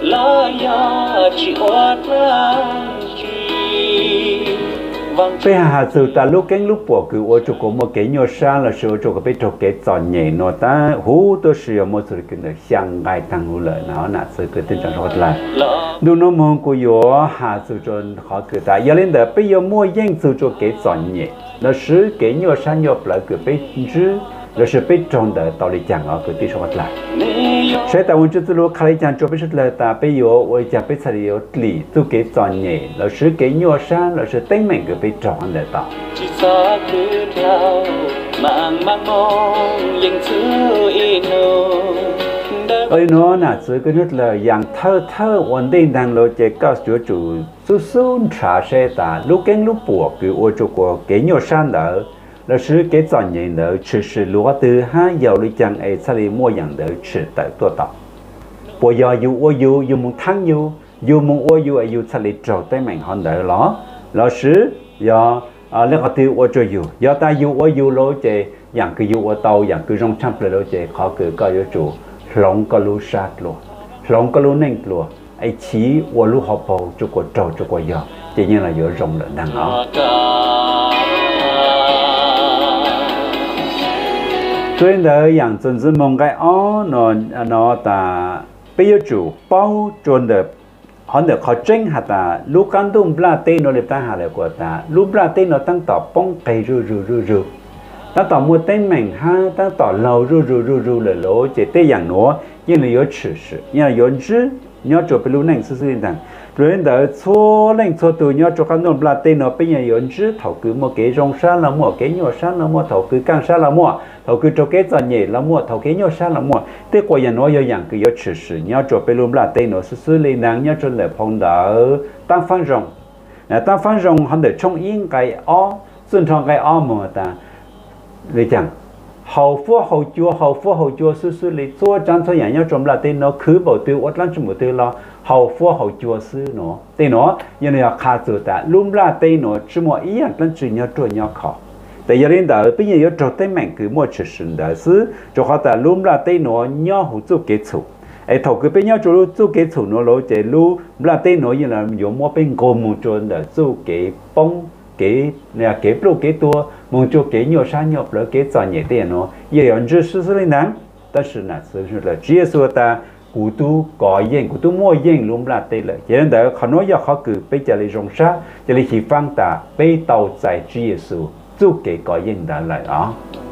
bây giờ từ ta lúc cái lúc bỏ cứ ô chụp có một cái nhỏ xa là sự chụp có biết chụp cái chọn nhảy nó ta hú tôi sử dụng một sự kiện là sang gai tăng hú lợi nó là sự cái tình trạng xuất lại dù nó mong của yo hà sự chọn họ cứ ta giờ lên đó bây giờ mua yên sự chụp cái chọn nhảy nó sử cái nhỏ xa nhỏ lại cứ biết chứ là sự biết trong đời tao đi chẳng ở cái tí xuất lại sẽ tạo một chút lúc khai chẳng cho biết là ta bây giờ tôi chẳng biết sao điều lý tu cái chọn nhẹ là sự cái nhỏ sáng là sự tính mình cái biết trong đời tao ơi nó là sự cái nhất là dạng thơ thơ ổn định đang lo chạy cao chủ chủ su su trả xe ta lúc cái lúc bỏ cái ô chỗ của cái nhỏ sáng đó là sự cái chọn nhẹ đó chỉ是lúa từ hai giờ đi chẳng ấy sao đi mua dạng đó chỉ tạiตัวต่อbây giờ dù ô dù dù muốn thắng dù dù muốn ô dù ấy dù sao đi trâu tới mình hơn đó đó là sự giờ lấy cái từ ô cho dù giờ ta dù ô dù lối chạy dạng cứ dù ô tàu dạng cứ rong chăm lại lối chạy khó cứ coi vô chủ lòng có lú sát luôn lòng có lú neng luôn ấy chỉ ô lú học bầu cho cô trâu cho cô giờ chỉ như là giờ rong lại đang đó cho nên làอย่าง真正梦该哦，nó nó ta bây giờ chủ bao chuẩn được họ được họ tranh hạt ta lúc can đông bla tê nó được ta hạt lại của ta lúc bla tê nó tăng tỏ bông cây rù rù rù rù ta tỏ một tên mình ha ta tỏ lâu rù rù rù rù là lỗ chỉ tê dạng nó nhưng là có sự sự nhưng là có chứ nhớ chỗ bị lúc này sự sự tình rồi đó số lên số từ nhớ cho các nông bla tê nó bây giờ có chứ thầu cứ một cái rong sa là một cái nhỏ sa là một thầu cứ càng sa là một thầu cứ cho cái chọn nhẹ là một thầu cái nhỏ sa là một thế quả nhà nó có dạng cứ có sự sự nhớ cho bị lúc bla tê nó sự sự lên năng nhớ cho là phong đỡ tăng phán rong tăng phán rong hắn để trong yên cái ó xuân trong cái ó mà ta để chẳng hậu phú hậu chùa hậu phú hậu chùa sư sư lý chùa trang cho nhà nhau trong là tên nó cứ bảo tiêu ớt lắm trong một tiêu lo hậu phú hậu chùa sư nó tên nó như là khá tự ta luôn là tên nó chỉ một ý ảnh lắm chỉ nhau trôi nhau khó tại giờ đến đó bây giờ cho tên mình cứ một sự sinh đó sư cho họ ta luôn là tên nó nhau hữu chủ kết thúc ấy thầu cứ bên nhau cho lúc chủ kết thúc nó lối chạy lúc là tên nó như là dùng một bên gồm một chỗ đó chủ cái bông cái này cái pro cái tua muốn cho cái nhiều sáng nhập rồi cái chọn nhẹ tiền nó giờ anh chưa sử dụng năng,但是呢，是了，只是ta cụ tu có yên, cụ tu mua yên luôn là tê lợi, cho nên đó họ nói giờ họ cứ bây giờ lấy rong sa, giờ lấy chỉ phăng ta bây tàu chạy chỉ số, chú cái có yên đã lại đó.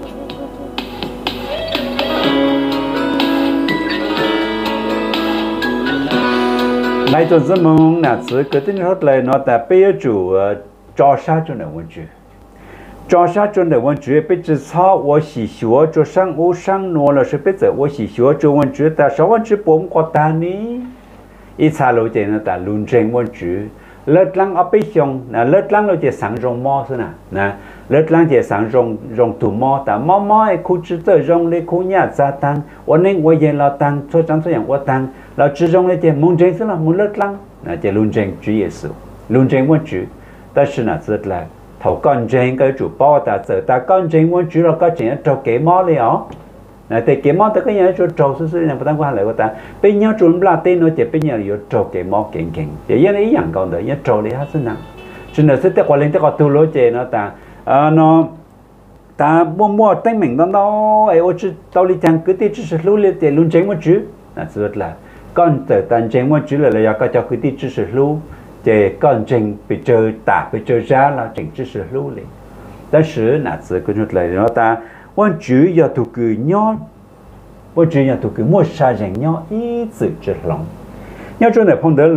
Này tôi rất mong là sự cái tin hết lời nó ta bây giờ chủ cho sa cho nó vấn chuyện. cho sa cho nó vấn chuyện bây giờ sao tôi chỉ sửa cho sang ô sang nó là sự bây giờ tôi chỉ sửa cho vấn chuyện ta sao vấn chuyện bom có ta ní ít xa lâu thì nó ta luôn tranh vấn chuyện lết lăng ở bên trong là lết lăng nó chỉ sáng rong mò thôi nè nè lết lăng chỉ sáng rong rong tủ mò ta mò mò ấy khu chữ tới rong lấy khu nhà gia tăng tôi nên tôi giờ là tăng cho chẳng choอย่างtôi tăng là chữ rong lấy chỉ muốn tranh thế là muốn lết lăng là chỉ luôn tranh chữ Giêsu luôn tranh vấn chuyện但是呢rất là thầu con tranh cái chủ bao ta giờ ta con tranh vấn chuyện là có chuyện trâu cái mò liền ó này thì cái mò ta cái nhà cho trâu xứ xứ này phải tăng qua lại của ta bên nhau chuẩn là tên nó chỉ bên nhau có trâu cái mò kiện kiện chỉ như ý dạng còn đấy nhớ trâu đi hết sinh năng cho nên sẽ tới qua lên tới qua tu lối chế nó ta nó ta mua mua tên mình đó nó ấy ô chứ tao đi chăng cứ tí chỉ sử lưu lên thì luôn tranh vấn chuyện là rất là con giờ tan tranh vấn chuyện là là có cho cứ tí chỉ sử lưu để con tranh bị chơi tả bị chơi ra là tranh chỉ sử lưu lên但是那次跟出来然后他我主要都个鸟我主要都个莫杀人鸟一直之龙鸟中的碰到龙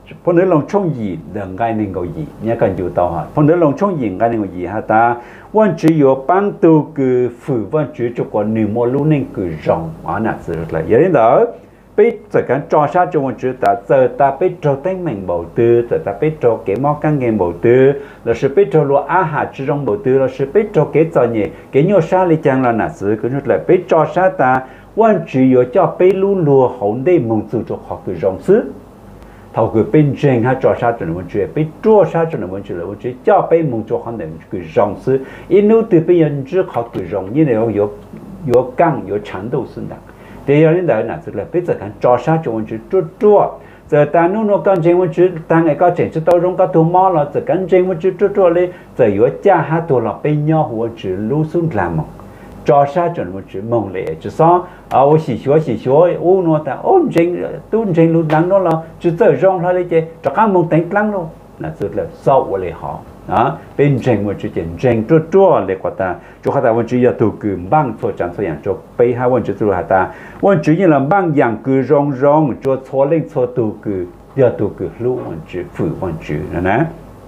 phụ nữ lòng trong gì đừng gai nên gọi gì nhớ cần chịu tao hả phụ nữ lòng trong gì gai nên gọi gì ha ta quan chỉ có ban tu cứ phụ quan chỉ cho con nữ mua luôn nên cứ rong ở nãy giờ là giờ đến đó bây giờ cái trò sát cho quan chỉ ta giờ ta bây trò tên mình bầu tư giờ ta bây trò cái món căng nghe bầu tư là sự bây trò lo á hạt chỉ trong bầu tư là sự bây trò cái trò nhẹ cái nhau sát đi chăng là nãy giờ cứ nói là bây trò sát ta quan chỉ có cho bây luôn lùa hậu đây mong sự cho họ cứ rong xứ thầu cứ bên trên ha cho sát cho nó muốn chuyện bên chua sát cho nó muốn chuyện là muốn chuyện cho bên muốn cho hắn để cứ rong sư in nếu từ bên nhân trước họ cứ rong như này có có căng có chẳng đầu xứng đáng để cho nên đó là tức là bây giờ cái cho sát cho muốn chuyện chua chua giờ ta nếu nó cần chuyện muốn chuyện ta ngày có chuyện cho tao rong có thua mò là giờ cần chuyện muốn chuyện chua chua lên giờ có cha ha tôi là bên nhau muốn chuyện lưu xuống làm cho sát cho nó chuyện mong lệ chứ sao à ô xì xúa xì xúa ô nó ta ô trên tu trên luôn đắng đó là chứ tới rong thôi đấy chứ cho các mong tính lắm luôn là rất là sâu lại họ đó bên trên một chuyện trên chua chua lại qua ta cho các ta vấn chỉ là tu cứ băng cho chẳng choอย่างcho bây hai vấn chỉ tu là ta vấn chỉ như là băngอย่างcứ rong rong cho cho lên cho tu cứ giờ tu cứ lưu vấn chỉ phụ vấn chỉ nè nè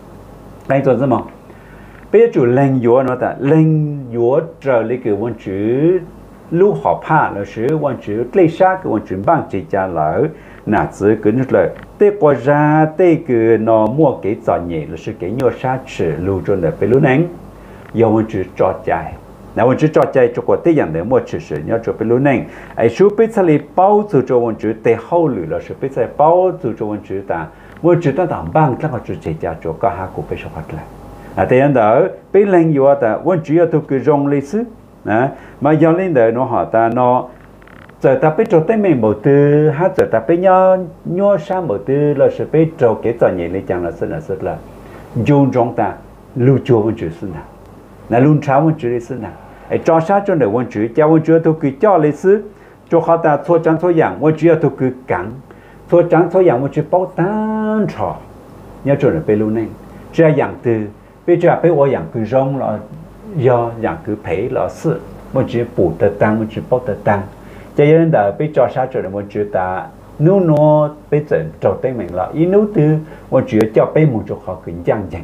đây tôi怎么bây giờ chủ lệnh yếu nó ta lệnh yếu trở lại cái vấn chữ lưu họ pa là sự vấn chữ lấy sát cái vấn chữ bằng chỉ trả lỡ nãy giờ cứ nói là tê qua ra tê cứ nó mua cái trò nhẹ là sự cái nhau sát chữ lưu cho nó bị lưu nén yếu vấn chữ trò chạy nào vấn chữ trò chạy cho qua tê dạng để mua chữ sự nhau cho bị lưu nén ai số bây giờ lấy bao từ cho vấn chữ tê hậu lử là sự bây giờ bao từ cho vấn chữ ta vấn chữ ta đảm bằng các cái chữ chỉ trả cho cả hai cụ bây giờ phát lại à thế anh đó bên lệnh yếu ta vẫn chỉ là thuộc cái rong lịch sử à mà do lên đó nó họ ta nó giờ ta biết cho tên mình bảo tư hát giờ ta biết nhau nhau sang bảo tư là sẽ biết cho cái trò nhẹ này chẳng là rất là rất là dùng trong ta lưu cho vẫn chỉ sinh nào là luôn cháo vẫn chỉ lịch sử nào ai cho sát cho được vẫn chỉ cho vẫn chỉ thuộc cái cho lịch sử cho họ ta thua chẳng thua dạng vẫn chỉ là thuộc cái cắn thua chẳng thua dạng vẫn chỉ bao tan trò nhớ cho được bên luôn này ra dạng từ bây giờ bây giờ dạng cứ rong là do dạng cứ phải là sự một chữ bù tờ tăng một chữ bao tờ tăng cho nên là bây giờ sao cho được một chữ ta nếu nó bây giờ trâu tên mình là ý nếu từ một chữ cho bây một chỗ họ cứ giang giang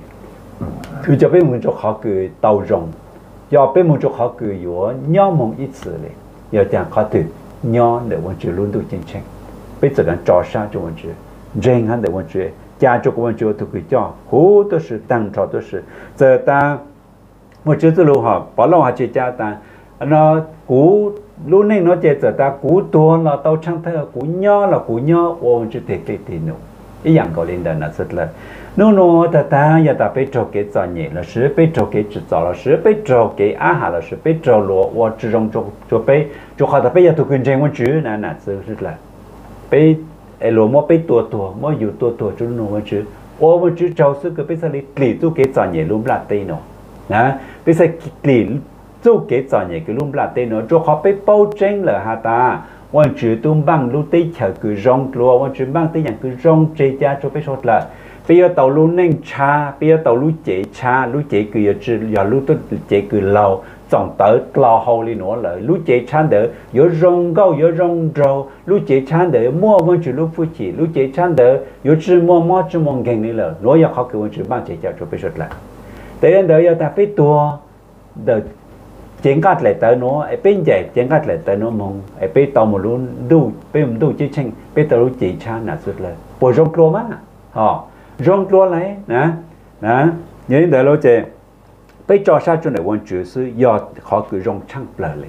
cứ cho bây một chỗ họ cứ tàu rong cho bây một chỗ họ cứ yếu nhau mong ít sự này giờ chẳng khó từ nhau để một chữ luôn được chiến tranh bây giờ là trò sao cho một chữ riêng hắn để một chữ cha cho con chúa thuộc cái cho hú都是tăng trò都是giờ ta một chữ từ lâu họ bảo lâu họ chỉ cha ta nó cú lúc này nó chỉ giờ ta cú tua là tao chẳng thấy cú nhỏ là cú nhỏ ôn chữ thế cái gì nữa ý dạng có liên đàn là rất là nó nó ta ta giờ ta biết cho cái trò nhẹ là sử biết cho cái chữ trò là sử biết cho cái á hà là sử biết cho lúa và chữ trong cho cho biết cho họ ta biết giờ thuộc cái trên một chữ là là rất là biết ai lúa mua biết tua tua mua nhiều tua tua cho nó một chữ ô một chữ trâu sư cái biết sao lấy lì tu cái trò nhẹ luôn là tây nó nè biết sao lì tu cái trò nhẹ cái luôn là tây nó cho họ biết bao tranh là hà ta một chữ tung băng lúc tây chờ cứ rong lúa một chữ băng tây dạng cứ rong chơi cha cho biết sốt là bây giờ tàu luôn nên cha bây giờ tàu lúc chế cha lúc chế cứ giờ chữ giờ lúc tôi chế cứ lâu tổng tới lo hậu li nữa là lúc chế chán đỡ có rong gạo có rong rau lúc chế chán đỡ mua vấn chỉ lúc phụ chỉ lúc chế chán đỡ có chỉ mua mua chỉ mua ngành này là nói giờ họ cứ vấn chỉ bán chế cho cho biết sốt là thế nên đỡ giờ ta biết tua đỡ chén cắt lại tới nó ai bên dạy chén cắt lại tới nó mong ai bên tàu một luôn đủ bên một đủ chế chăng bên tàu lúc chế chán là sốt là bộ rong cua má họ rong cua lấy nè nè nhớ đỡ lâu chế bây giờ sao cho này quan chữ sư do họ cứ rong trăng bờ lên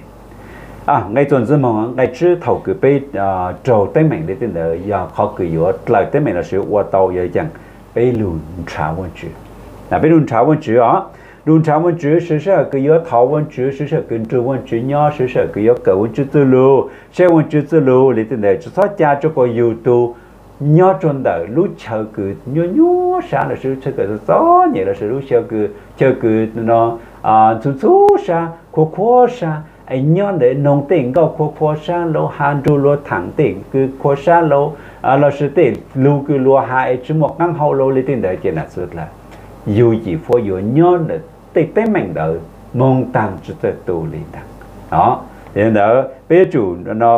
à ngay tuần trước mà ngay trước thầu cứ bây trầu tới mình để tin đỡ do họ cứ yếu lời tới mình là sự qua tàu vậy chẳng bây lùn trả quan chữ là bây lùn trả quan chữ đó lùn trả quan chữ sự sự cứ yếu thầu quan chữ sự sự cứ trừ quan chữ nhỏ sự sự cứ yếu cỡ quan chữ tư lưu xe quan chữ tư lưu để tin đỡ cho thoát cha cho coi YouTube nhỏ trong đời lúc chờ cứ nhỏ nhỏ sao là sự chờ cứ gió nhẹ là sự lúc chờ cứ chờ cứ nó à chú chú sa khó khó sa anh nhỏ để nông tiền cao khó khó sa lô hàng đô lô thẳng tiền cứ khó sa lô à là sự tiền lưu cứ lô hai chỉ một ngăn hậu lô lấy tiền đời chỉ là sự là dù chỉ phô dù nhỏ để tiền tới mình đời mong tăng cho tới tù lý tăng đó thì đó bây chủ nó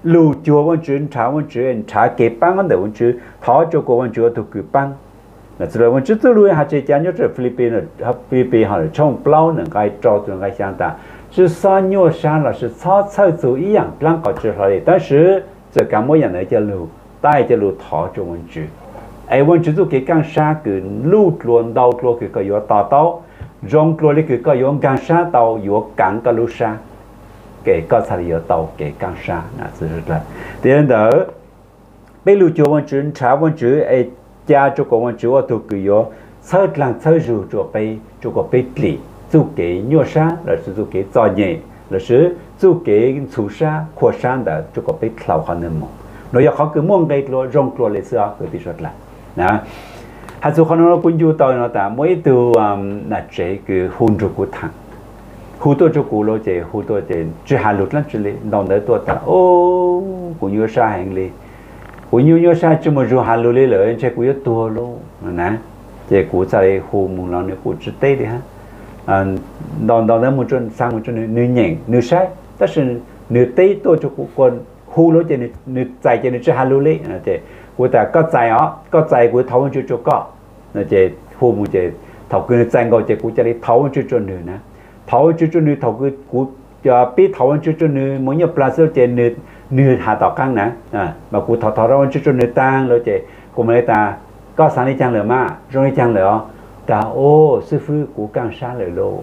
lù chùa văn chữ trả văn chữ trả kế băng văn để văn chữ thọ cho cô văn chữ thuộc cử băng là từ văn chữ tôi lui hạt chế chán nhớ Philippines là Philippines họ là trong plau nè cái trò từ cái sang ta是三月三了是草草走一样啷个知道的但是这干么样的叫路带叫路逃着文具哎文具就给干啥个路路道路个个有大道rong路的个个有干啥道有干个路啥给个才有道给干啥那就是了第二的被路就文具查文具哎家这个文具我都个有测量测入就被这个被理做给尿沙，那是做给造孽，那是做给除沙扩散的这个被跳可能么？那要好个梦给了用过来是啊，个别说了，那还做可能我关注到那但每度嗯那这个混着个汤，好多就过了这好多这只下路那这里弄得多的哦，个尿沙行哩，个尿尿沙这么就下路里了，这个要多咯，那这个在后门上的个只对的哈。啊，当当然，我们上我们女女人女生，但是女对多就个呼噜就女女在就女只哈噜嘞，那这我但个在啊，个在我头文就做个，那这呼木这头个在我这我这里头文就做女呢，头文就做女头个我就比头文就做女，每日 plus 这女女下到刚呢，啊，嘛我头头文就做女当了这，我们来打个三里江了嘛，容易江了哦。ta ô sư phụ của càng xa lại lô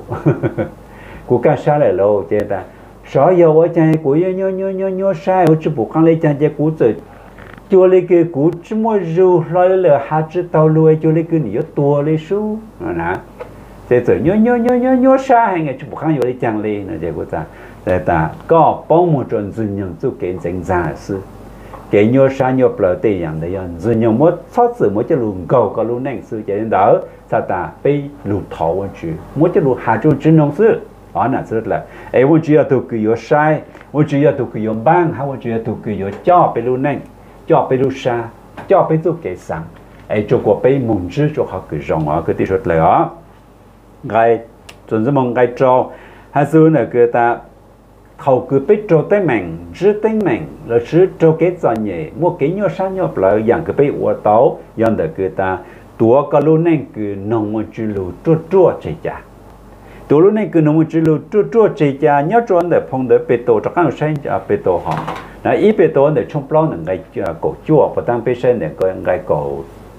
của càng xa lại lô thế ta sở giờ ở trên của nhớ nhớ nhớ nhớ nhớ sai ở chỗ bukan lấy trên cái của tự cho lấy cái của chỉ mua rượu rồi là hai chữ tàu lùi cho lấy cái nhiều tua lấy số nè thế tự nhớ nhớ nhớ nhớ nhớ sai hay cái chỗ bukan lấy trên lấy là thế của ta thế ta có bao một trận duyên nhân tu kiến chính giả sư cái nhớ sai nhớ bờ tây yang đấy anh duyên nhân mất thoát sự mất cho luôn cầu có luôn nén sư cái đó ta ta被路头文具，我这路下就只能是啊那是了，哎我只要都个有晒，我只要都个有板，还我只要都个有脚被路嫩，脚被路沙，脚被都给上，哎做过被蒙知做好个用啊，个地说了啊，该准是蒙该做，还是那个他。thầu cứ biết trâu tới mình, rứ tới mình, là rứ trâu cái gì nhỉ? Mua cái nhau sáng nhau lại, dạng cứ biết uất táo, dạng được người ta tua cái luôn nên cứ nông một chữ lù chua chua chạy cha, tua luôn nên cứ nông một chữ lù chua chua chạy cha, nhớ cho anh để phong để bê tô cho các người xem cho bê tô họ, là ít bê tô để trong plau là cái cổ chua, và tăng bê xem để cái cái cổ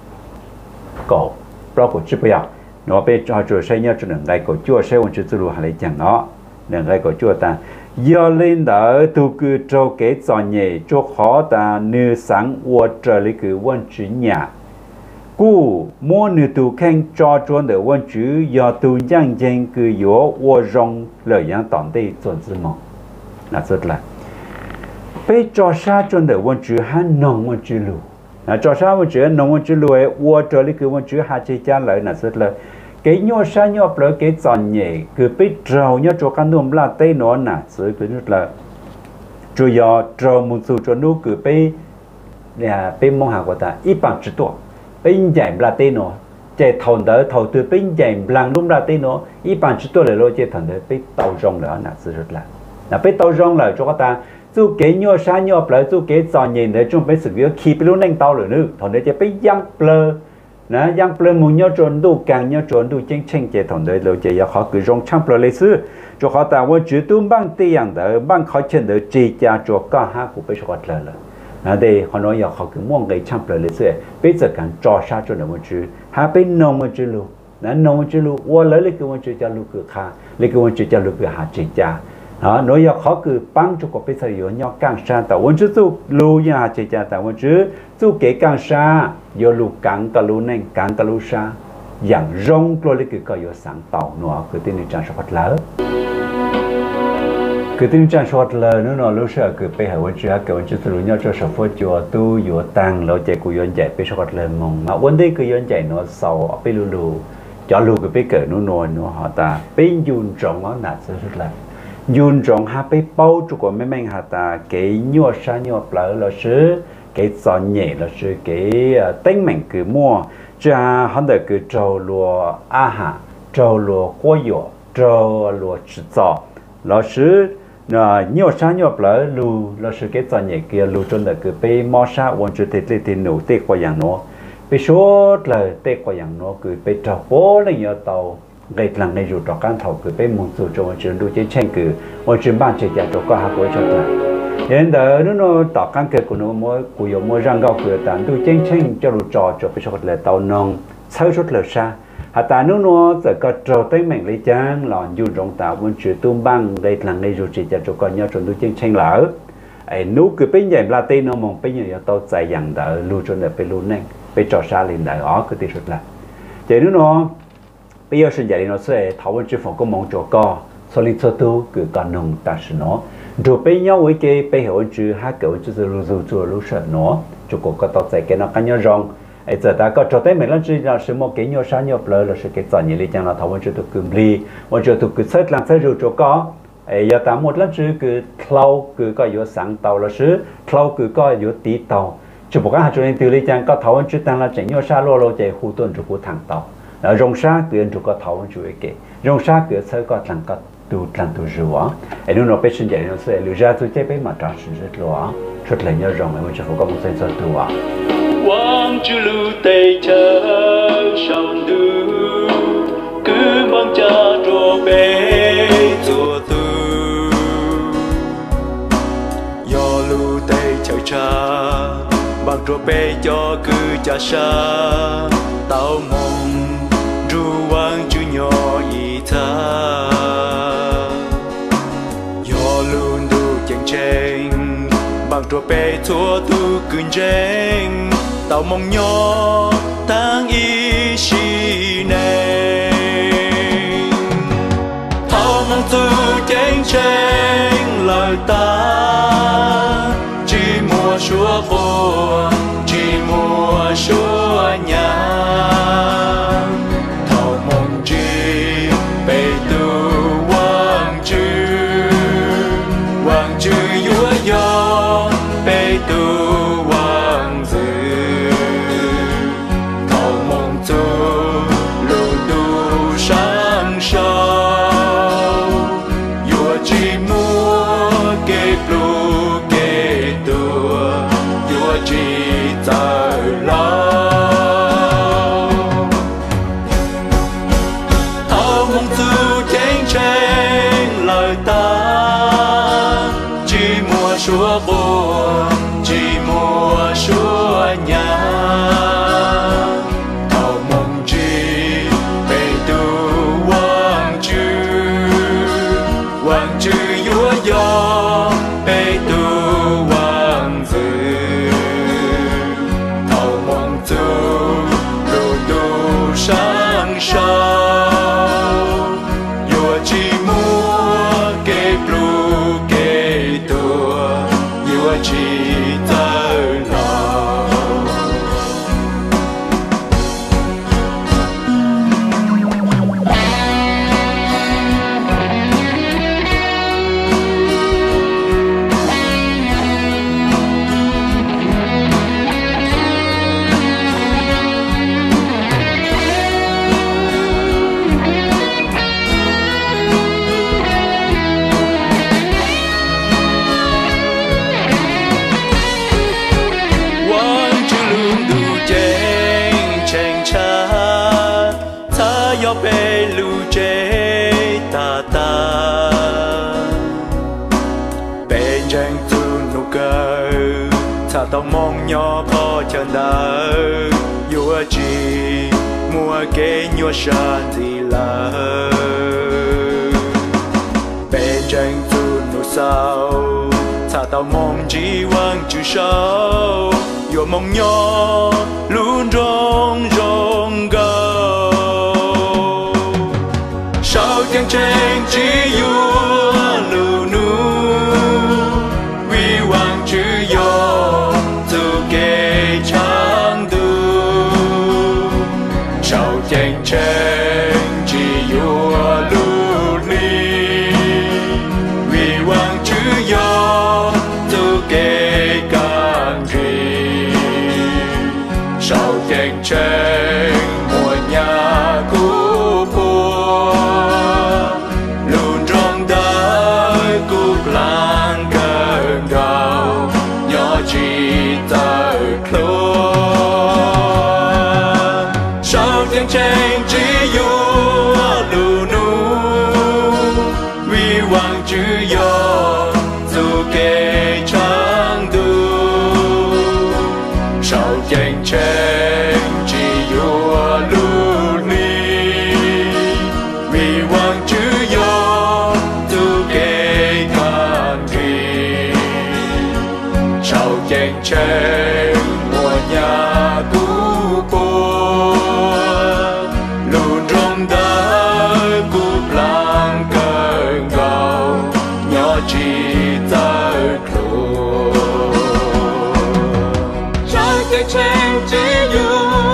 cổ plau cổ chua bây giờ, nó bê cho cho xem nhớ cho nên cái cổ chua xem một chữ lù hay là chẳng nó, nên cái cổ chua ta giờ lên đó tu cứ trâu cái trò nhẹ cho khó ta nữ sáng uất trở lại cứ vấn chữ nhà cú mua nữ tu khen cho chuẩn để vấn chữ giờ tu giang giang cứ yếu uất rong lời yang tòn đây chuẩn gì mà là rất là bây cho sa chuẩn để vấn chữ hắn nông vấn chữ lu là cho sa vấn chữ nông vấn chữ lu ấy uất trở lại cứ vấn chữ hai chữ cha lại là rất là cái nhau sa nhau bờ cái tròn nhẹ cứ biết trâu nhau cho căn nuông là tây nó nè sự cứ rất là chủ yếu trâu một số cho nó cứ biết là biết mong hàng của ta ít bằng chữ tuổi biết giải là tây nó chạy thầu đỡ thầu từ biết giải bằng lúc là tây nó ít bằng chữ tuổi là lo chạy thầu đỡ biết tàu rong là nè sự rất là là biết tàu rong là cho ta chú cái nhau sa nhau bờ chú cái tròn nhẹ để chúng biết sự việc khi biết lúc nâng tàu rồi nữa thầu đỡ chạy biết giăng bờ nè giang bờ muốn nhớ trốn đủ càng nhớ trốn đủ chính chính chế thằng đấy rồi chế họ cứ rong chăm bờ lấy xứ cho họ ta muốn chỉ tu bằng tiền đó bằng khó chân đó chỉ trả cho cả hai của bây giờ họ là nè đây họ nói họ cứ muốn cái chăm bờ lấy xứ bây giờ càng cho sao cho nó muốn chỉ hai bên nông muốn chỉ lu nè nông muốn chỉ lu qua lấy lấy cái muốn chỉ trả lu cứ khá lấy cái muốn chỉ trả lu cứ hạ chỉ trả đó nói họ cứ bằng cho có bây giờ có nhau càng xa ta muốn chỉ tu lu như hạ chỉ trả ta muốn chỉ tu cái càng xa do lu càng cả lu nên càng cả lu xa dạng rong rồi lấy cái có sáng tạo nữa cái tin trang số phát lỡ cái tin trang số phát lỡ nó nó lúc sau cái bây giờ vấn đề cái vấn đề tu nhau cho số phát cho tu yo tăng rồi chạy của yon chạy bây số phát lỡ mong mà vấn đề cái yon chạy nó sâu bây lu lu cho lu cái bây cái nó nổi nó họ ta bây yun trồng nó nạt rất là yun trồng ha bây bao cho của mấy mấy họ ta cái nhau sa nhau lỡ là sự cái giòn nhẹ là sự cái tính mình cứ mua cha hắn được cứ trâu lúa a ha trâu lúa qua dọ trâu lúa chế tạo là sự nè nhiều sáng nhiều lỡ lu là sự kết toàn nhẹ kia lu trên là cứ bị mò sa quan chủ tịch thì nụ tê qua dạng nó bị số là tê qua dạng nó cứ bị trào bố là nhiều tàu gây lằng này rồi trò can thầu cứ bị muốn sử dụng chuyện đôi chiến tranh cứ quan chuyện ban chỉ trả cho qua hai cuối cho ta hiện giờ nó nó tỏ can kết của nó mỗi của nhiều mỗi răng gạo cửa tán đôi chiến tranh cho lụt trò cho bị số là tàu nông sau chút lợt xa hà ta nó nó giờ có trò tới mình lấy chăng là du rộng tạo muốn chuyện tung băng gây lằng này rồi chỉ trả cho con nhau chuyện đôi chiến tranh lỡ ấy nú cứ bây giờ là tên nó mong bây giờ tao chạy dặn đỡ lưu cho nó bị lưu nè bị trò xa liền đỡ ó cứ tiếc là vậy nó nó bây giờ sinh dạy nó sẽ thảo luận chuyện phòng có mong cho co sau khi cho tu cứ còn nông ta sẽ nó rồi bây nhau với cái bây giờ chuyện hai kiểu chuyện từ lưu từ lưu sợ nó cho cô có tao chạy cái nó cá nhau rong ấy giờ ta có trò tới mình là chỉ là sự một cái nhau sáng nhau lỡ là sự cái chọn như lý chẳng là thảo luận chuyện từ cứng li hoặc chuyện từ cứ xét làm xét rồi cho co ấy giờ ta một lần chứ cứ lâu cứ có yếu sáng tàu là chứ lâu cứ có yếu tí tàu chụp một cái hạt chuyện từ lý chẳng có thảo luận chuyện tăng là chẳng nhau xa lô lô chạy khu tuần chụp khu thẳng tàu ở rong sa cứ chụp có thảo luận chuyện cái rong sa cứ sẽ có thằng có tu thằng tu rùa ấy nó bây giờ nó sẽ lưu ra tôi chơi bây mà trả sự rất lo rất là nhớ rong mình chỉ phải có một sinh sản tu à quang chữ lưu tây chờ sông du cứ mong cha trô bê chùa tu do lưu tây chờ cha bằng trô bê cho cứ cha sa tao mong ru quang chữ nhỏ y tha do lưu du chênh chênh bằng trô bê chùa tu cưng chênh tao mong nhỏ tháng y xì nè thao mong tu chênh chênh lời ta chỉ mùa chúa buồn chỉ mùa chúa nhà thao mong chỉ bề tu quang chữ quang chữ chúa do bề tu chúa buồn chỉ mùa chúa nhà thao mong chỉ bề tu quang chữ quang chữ chúa do bề tu quang dự thao mong tu đồ tu sáng sau chúa chỉ mua kê plu kê tu chỉ tới nào bê lưu chế ta ta bên tranh tu nụ cơ ta tao mong nhỏ có chân đời yêu chỉ mua cái nhua san gì là bên tranh tu nụ sao ta tao mong chỉ quang chữ sâu yêu mong nhỏ luôn rong rong gờ sao chẳng tranh chỉ yêu lưu nu vì hoàng chữ yo từ kê chẳng du sao chẳng tranh chỉ yêu lưu ly vì hoàng chữ yo từ kê càng gì sao chẳng tranh mùa nhà cũ luôn trong đời cuộc tiếng tranh chỉ yêu lù nụ vì hoàng chữ yo dù kề trắng du sau tiếng tranh chỉ yêu lù ni vì hoàng chữ yo dù kề khăn kỳ sau tiếng tranh mùa nhà cũ luôn trong đời cúp lang cơn gạo nhỏ chỉ tới luôn trong cái tranh chỉ yêu